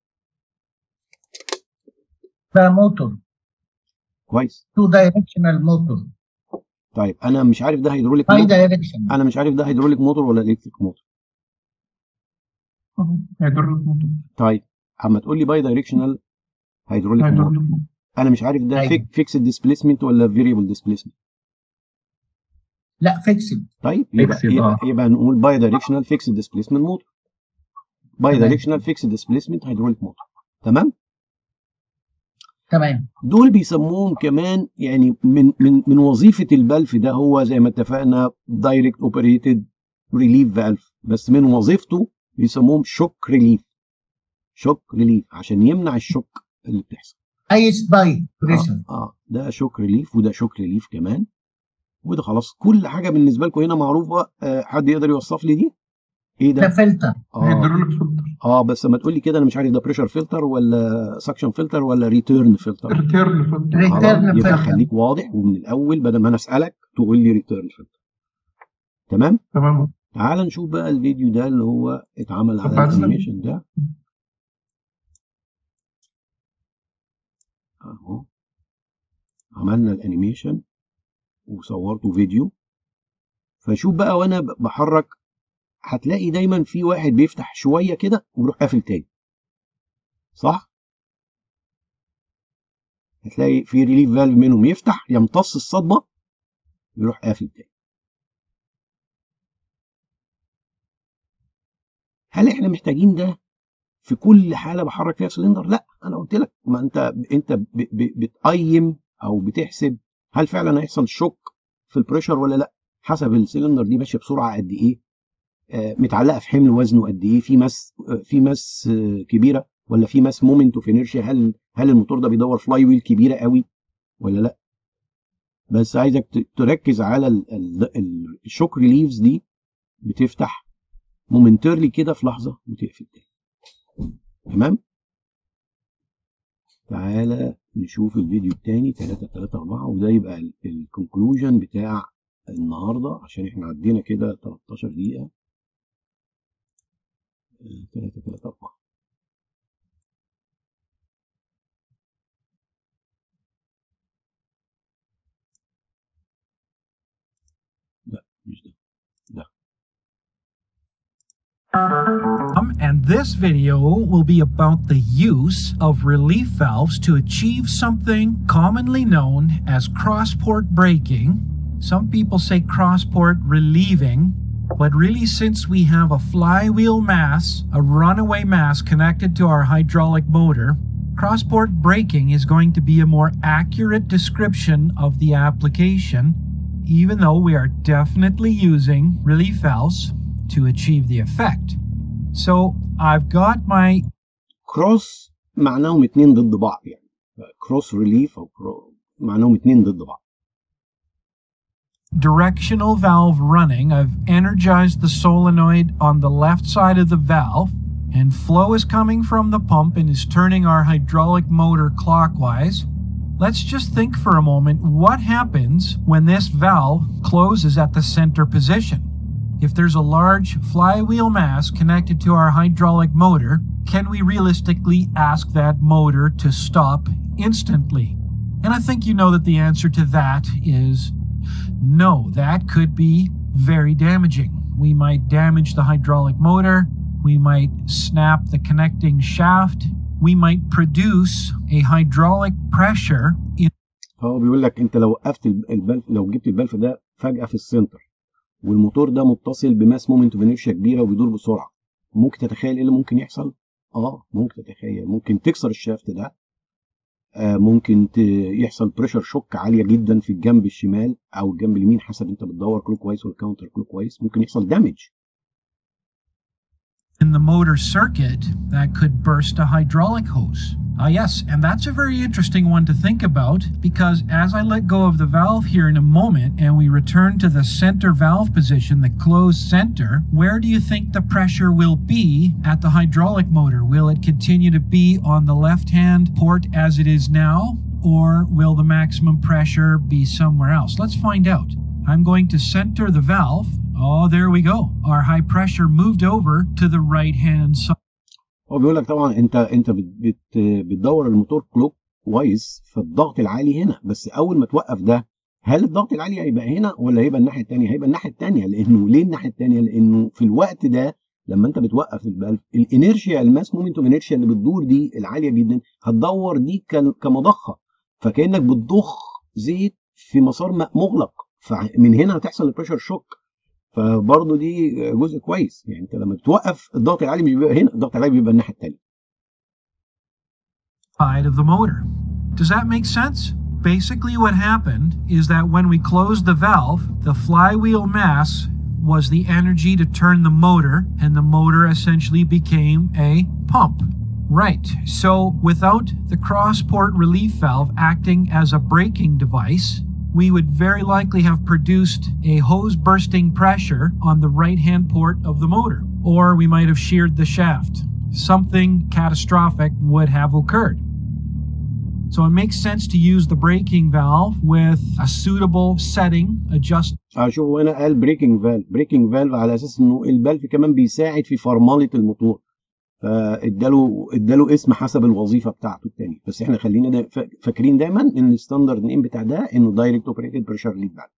C: ده موتور
A: كويس.
C: تو دايركشنال موتور.
A: طيب انا مش عارف ده هيدروليك
C: باي
A: موتور.
C: دايركشن.
A: انا مش عارف ده هيدروليك موتور ولا الكتريك موتور.
G: هيدروليك موتور.
A: طيب اما تقول لي باي دايركشنال هيدروليك موتور، انا مش عارف ده
C: أيوة.
A: فيكسد ديسبيسمنت ولا فيريبل ديسبيسمنت.
C: لا فيكسد.
A: طيب يبقى
F: Fixed،
A: يبقى,
F: آه.
A: يبقى نقول باي دايركشنال فيكسد ديسبيسمنت موتور، باي
C: تمام.
A: دايركشنال فيكسد ديسبيسمنت هيدروليك موتور. تمام.
C: تمام.
A: دول بيسموهم كمان يعني من من من وظيفه البلف ده، هو زي ما اتفقنا دايركت اوبريتد ريليف فالف، بس من وظيفته بيسموهم شوك ريليف. شوك ريليف عشان يمنع الشوك اللي بتحصل.
C: ايس باي بريشر.
A: اه, آه ده شوك ريليف وده شوك ريليف كمان. وده خلاص كل حاجه بالنسبه لكم هنا معروفه. آه حد يقدر يوصف لي دي؟ ايه ده؟
C: ده فلتر.
A: اه
G: هيدروليك فلتر.
A: اه بس لما تقول لي كده انا مش عارف ده بريشر فلتر ولا سكشن فلتر ولا ريتيرن فلتر.
G: ريتيرن فلتر.
C: ريتيرن
A: يبقى
C: فلتر.
A: خليك واضح ومن الاول بدل ما انا اسالك تقول لي ريتيرن فلتر. تمام؟
G: تمام.
A: تعال نشوف بقى الفيديو ده اللي هو اتعمل
G: طب
A: على
G: عايزين-
A: الانيميشن ده اهو. عملنا الانيميشن وصورته فيديو. فشوف بقى وانا ب- بحرك هتلاقي دايما في واحد بيفتح شويه كده ويروح قافل تاني، صح؟ هتلاقي في ريليف فالف منهم يفتح يمتص الصدمه يروح قافل تاني. هل احنا محتاجين ده في كل حاله بحرك فيها سلندر؟ لا، انا قلت لك ما انت انت ب- ب- بتقيم او بتحسب هل فعلا هيحصل شوك في البريشر ولا لا، حسب السلندر دي ماشيه بسرعه قد ايه، آه متعلقه في حمل وزنه قد ايه، في ماس آه في ماس آه كبيره ولا في ماس مومنت اوف انيرشيا، هل هل الموتور ده بيدور فلاي ويل كبيره قوي ولا لا. بس عايزك ت- تركز على ال- ال- ال- الشوك ريليفز دي بتفتح مومنتيرلي كده في لحظه وتقفل تاني. تمام. تعالى نشوف الفيديو التاني ثلاثة ثلاثة أربعة، وده يبقى الكونكلوجن بتاع النهارده عشان احنا عدينا كده تلتاشر دقيقة. ثلاثة ثلاثة أربعة. لا مش ده، ده.
I: Um, and this video will be about the use of relief valves to achieve something commonly known as crossport braking. Some people say crossport relieving, but really, since we have a flywheel mass, a runaway mass connected to our hydraulic motor, crossport braking is going to be a more accurate description of the application. even though we are definitely using relief valves to achieve the effect. So I've got my
A: cross معناهم اتنين ضد بعض يعني cross relief أو معناهم اتنين ضد بعض.
I: Directional valve running. I've energized the solenoid on the left side of the valve, and flow is coming from the pump and is turning our hydraulic motor clockwise. Let's just think for a moment what happens when this valve closes at the center position. If there's a large flywheel mass connected to our hydraulic motor, can we realistically ask that motor to stop instantly? And I think you know that the answer to that is no. That could be very damaging. We might damage the hydraulic motor, we might snap the connecting shaft, we might produce a hydraulic pressure in
A: هو بيقول لك انت لو وقفت البلف، لو جبت البلف ده فجأة في السنتر والموتور ده متصل بماس مومنت اوف انيرشيا كبيرة وبيدور بسرعة، ممكن تتخيل ايه اللي ممكن يحصل؟ اه ممكن تتخيل ممكن تكسر الشافت ده، آه ممكن يحصل بريشر شوك عالية جدا في الجنب الشمال او الجنب اليمين حسب انت بتدور كلوك كويس ولا كاونتر كلوك كويس، ممكن يحصل دامج.
I: in the motor circuit that could burst a hydraulic hose. Ah, yes, and that's a very interesting one to think about, because as I let go of the valve here in a moment and we return to the center valve position, the closed center, where do you think the pressure will be at the hydraulic motor? Will it continue to be on the left-hand port as it is now, or will the maximum pressure be somewhere else? Let's find out. I'm going to center the valve. Oh, there we go. Our high pressure moved over to the right-hand side.
A: هو بيقول لك طبعا انت انت بت بتدور الموتور كلوك كويس فالضغط العالي هنا، بس اول ما توقف ده هل الضغط العالي هيبقى هنا ولا هيبقى الناحيه الثانيه؟ هيبقى الناحيه الثانيه. لانه ليه الناحيه الثانيه؟ لانه في الوقت ده لما انت بتوقف البلف الانيرشيا الماس مومنت اوف انيرشيا اللي بتدور دي العاليه جدا هتدور دي كمضخه، فكانك بتضخ زيت في مسار مغلق، فمن هنا هتحصل البريشر شوك. فبرضه دي جزء كويس، يعني انت لما بتوقف الضغط العالي مش بيبقى هنا، الضغط العالي بيبقى الناحيه الثانيه.
I: Side of the motor. Does that make sense? Basically what happened is that when we closed the valve, the flywheel mass was the energy to turn the motor, and the motor essentially became a pump. Right, so without the cross-port relief valve acting as a braking device, we would very likely have produced a hose bursting pressure on the right-hand port of the motor, or we might have sheared the shaft. Something catastrophic would have occurred. So it makes sense to use the braking valve with a suitable setting adjust.
A: اه شوف هنا قال بريكنج فالف، بريكنج فالف على اساس انه الفالف كمان بيساعد في فرمله الموتور، فاداله اداله اسم حسب الوظيفه بتاعته الثاني، بس احنا خلينا دا فاكرين دايما ان الستاندرد نيم بتاع ده انه دايركت اوبريتد بريشر ريليف فالف.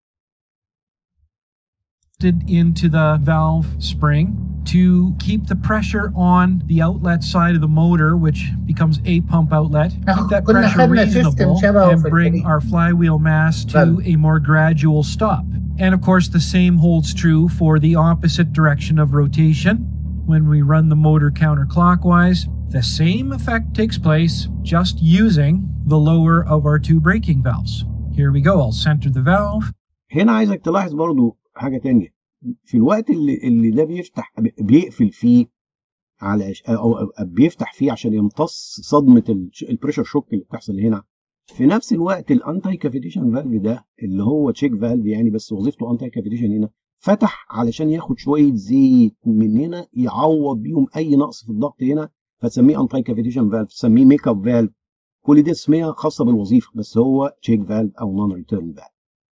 I: into the valve spring to keep the pressure on the outlet side of the motor, which becomes a pump outlet, keep that pressure reasonable and bring our flywheel mass to a more gradual stop. And of course the same holds true for the opposite direction of rotation. When we run the motor counterclockwise, the same effect takes place, just using the lower of our two braking valves. Here we go. I'll center the valve.
A: هنا عايزك تلاحظ برضو حاجة تانية. في الوقت اللي, اللي ده بيفتح بيقفل فيه على أو بيفتح فيه عشان يمتص صدمة البريشر شوك اللي بتحصل هنا، في نفس الوقت الانتي كافيتيشن فالف ده اللي هو تشيك فالف يعني بس وظيفته انتي كافيتيشن هنا فتح علشان ياخد شويه زيت من هنا يعوض بيهم اي نقص في الضغط هنا، فتسميه انتي كافيتيشن فالف، تسميه ميك اب فالف، كل دي اسميه خاصه بالوظيفه، بس هو تشيك فالف او نون ريتيرن فالف.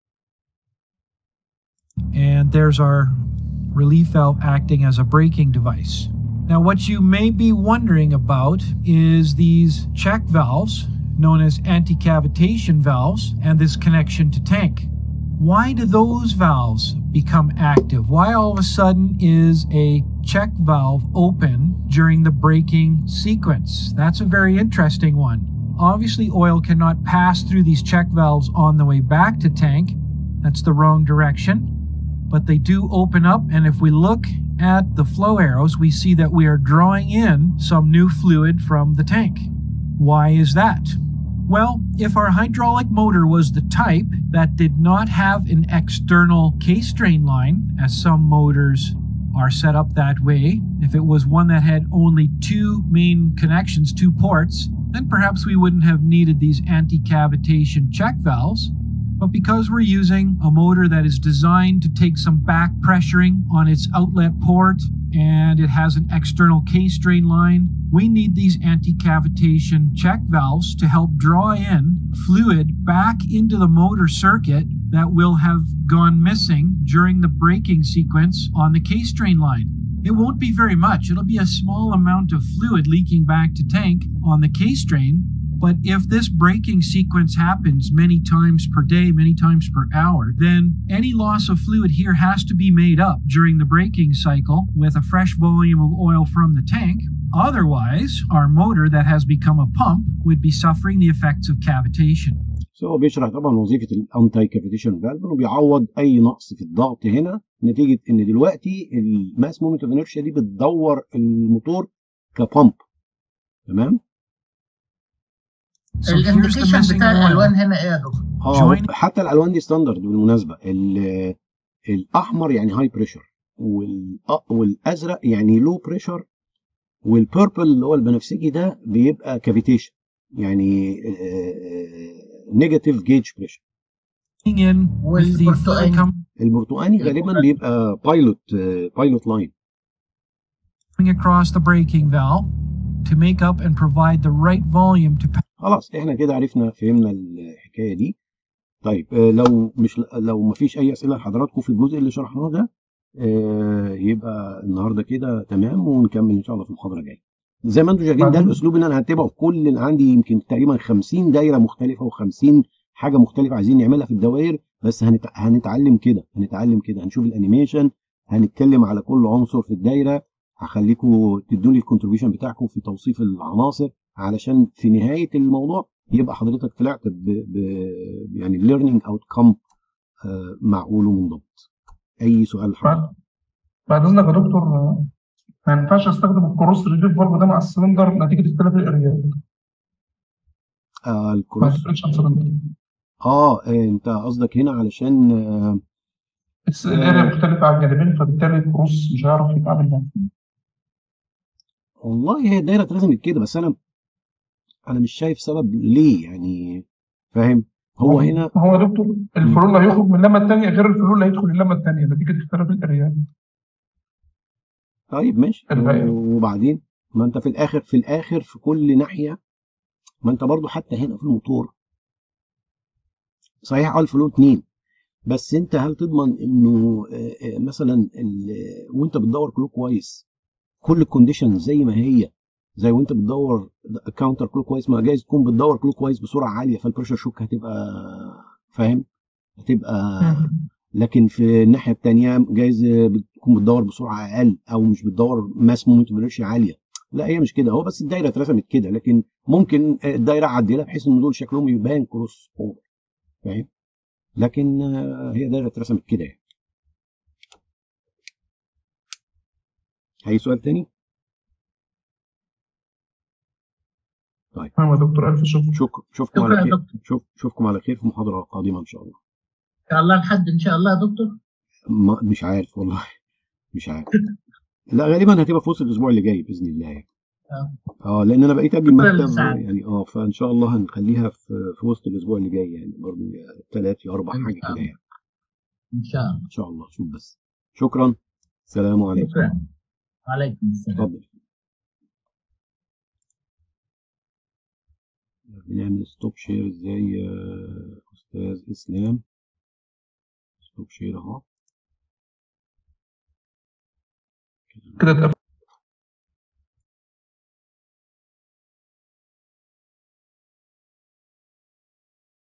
I: And there's our relief valve acting as a braking device. Now what you may be wondering about is these check valves known as anti-cavitation valves and this connection to tank. Why do those valves become active? Why all of a sudden is a check valve open during the braking sequence? That's a very interesting one. Obviously oil cannot pass through these check valves on the way back to tank. That's the wrong direction. But they do open up, and if we look at the flow arrows, we see that we are drawing in some new fluid from the tank. Why is that? Well, if our hydraulic motor was the type that did not have an external case drain line, as some motors are set up that way, if it was one that had only two main connections, two ports, then perhaps we wouldn't have needed these anti-cavitation check valves. But because we're using a motor that is designed to take some back pressuring on its outlet port, and it has an external case drain line, we need these anti-cavitation check valves to help draw in fluid back into the motor circuit that will have gone missing during the braking sequence on the case drain line. It won't be very much. It'll be a small amount of fluid leaking back to tank on the case drain. But if this braking sequence happens many times per day, many times per hour, then any loss of fluid here has to be made up during the braking cycle with a fresh volume of oil from the tank. Otherwise, our motor that has become a pump would be suffering the effects of cavitation.
A: So هو بيشرح طبعا وظيفة الانتي كافيتيشن فالف انه بيعوض اي نقص في الضغط هنا نتيجة ان دلوقتي الماس مومنت اوف انرشيا دي بتدور الموتور كبامب. تمام؟
C: الانديكيشن بتاع الالوان هنا ايه يا دكتور؟
A: اه حتى الالوان دي ستاندرد بالمناسبه. الاحمر يعني هاي بريشر، والازرق يعني لو بريشر، والبيربل اللي هو البنفسجي ده بيبقى كافيتيشن يعني نيجاتيف جيج بريشر. البرتقاني غالبا بيبقى بايلوت بايلوت لاين.
I: across the braking valve to make up and provide the right volume to.
A: خلاص احنا كده عرفنا فهمنا الحكايه دي. طيب لو مش لو ما فيش اي اسئله لحضراتكم في الجزء اللي شرحناه ده يبقى النهارده كده تمام، ونكمل ان شاء الله في المحاضره الجايه. زي ما انتم شايفين ده الاسلوب اللي انا هتبعه في كل اللي عندي، يمكن تقريبا خمسين دايره مختلفه و50 حاجه مختلفه عايزين نعملها في الدوائر، بس هنت... هنتعلم كده هنتعلم كده هنشوف الانيميشن، هنتكلم على كل عنصر في الدايره، هخليكم تدوني الكونتريبيوشن بتاعكم في توصيف العناصر علشان في نهايه الموضوع يبقى حضرتك طلعت ب... ب... يعني ليرنينج اوتكم معقول ومنضبط. اي سؤال لحضرتك؟
G: بعد اذنك يا دكتور، ما ينفعش استخدم الكروس ريليف فالف ده مع السلندر نتيجه اختلاف الاريات.
A: آه الكروس اه انت قصدك هنا علشان آه
G: الاريا مختلفه على الجانبين، فبالتالي الكروس مش هيعرف يتعامل معاه.
A: والله هي الدايره اترسمت كده، بس انا انا مش شايف سبب ليه يعني، فاهم؟ هو هنا
G: هو يا دكتور الفلول اللي هيخرج من اللمه الثانيه غير الفلول اللي هيدخل اللمه الثانيه نتيجه اختلاف الاريات.
A: طيب ماشي، وبعدين ما انت في الاخر في الاخر في كل ناحيه، ما انت برضو حتى هنا في الموتور صحيح اه الفلو اتنين، بس انت هل تضمن انه مثلا وانت بتدور كلوك كويس كل الكونديشن زي ما هي، زي وانت بتدور كاونتر كلوك كويس، ما جايز تكون بتدور كلوك كويس بسرعه عاليه فالبريشر شوك هتبقى فاهم هتبقى لكن في الناحيه الثانيه جايز بتكون بتدور بسرعه اقل او مش بتدور ماس مومنت انرشيا عاليه. لا هي مش كده، هو بس الدايره اترسمت كده، لكن ممكن الدايره اعدلها بحيث ان دول شكلهم يبان كروس اوفر، فاهم؟ لكن هي دايره اترسمت كده يعني. اي سؤال تاني؟ طيب
G: تمام يا دكتور، الف شكر.
A: شكرا شوفكم على خير شوف شوفكم على خير في محاضره قادمه ان شاء الله.
C: ان شاء الله لحد ان شاء الله يا دكتور.
A: ما مش عارف والله مش عارف لا غالبا هتبقى في وسط الاسبوع اللي جاي باذن الله يعني. اه لان انا بقيت قبل المكتب يعني اه فان شاء الله هنخليها في في وسط الاسبوع اللي جاي يعني، برضه ثلاث يا اربع حاجه كده يعني.
C: ان شاء الله
A: ان شاء الله. شوف بس شكرا. السلام عليكم.
C: شكرا. وعليكم السلام.
A: اتفضل. بنعمل ستوب شير ازاي يا استاذ اسلام؟ ستوب شير اهو
G: كده.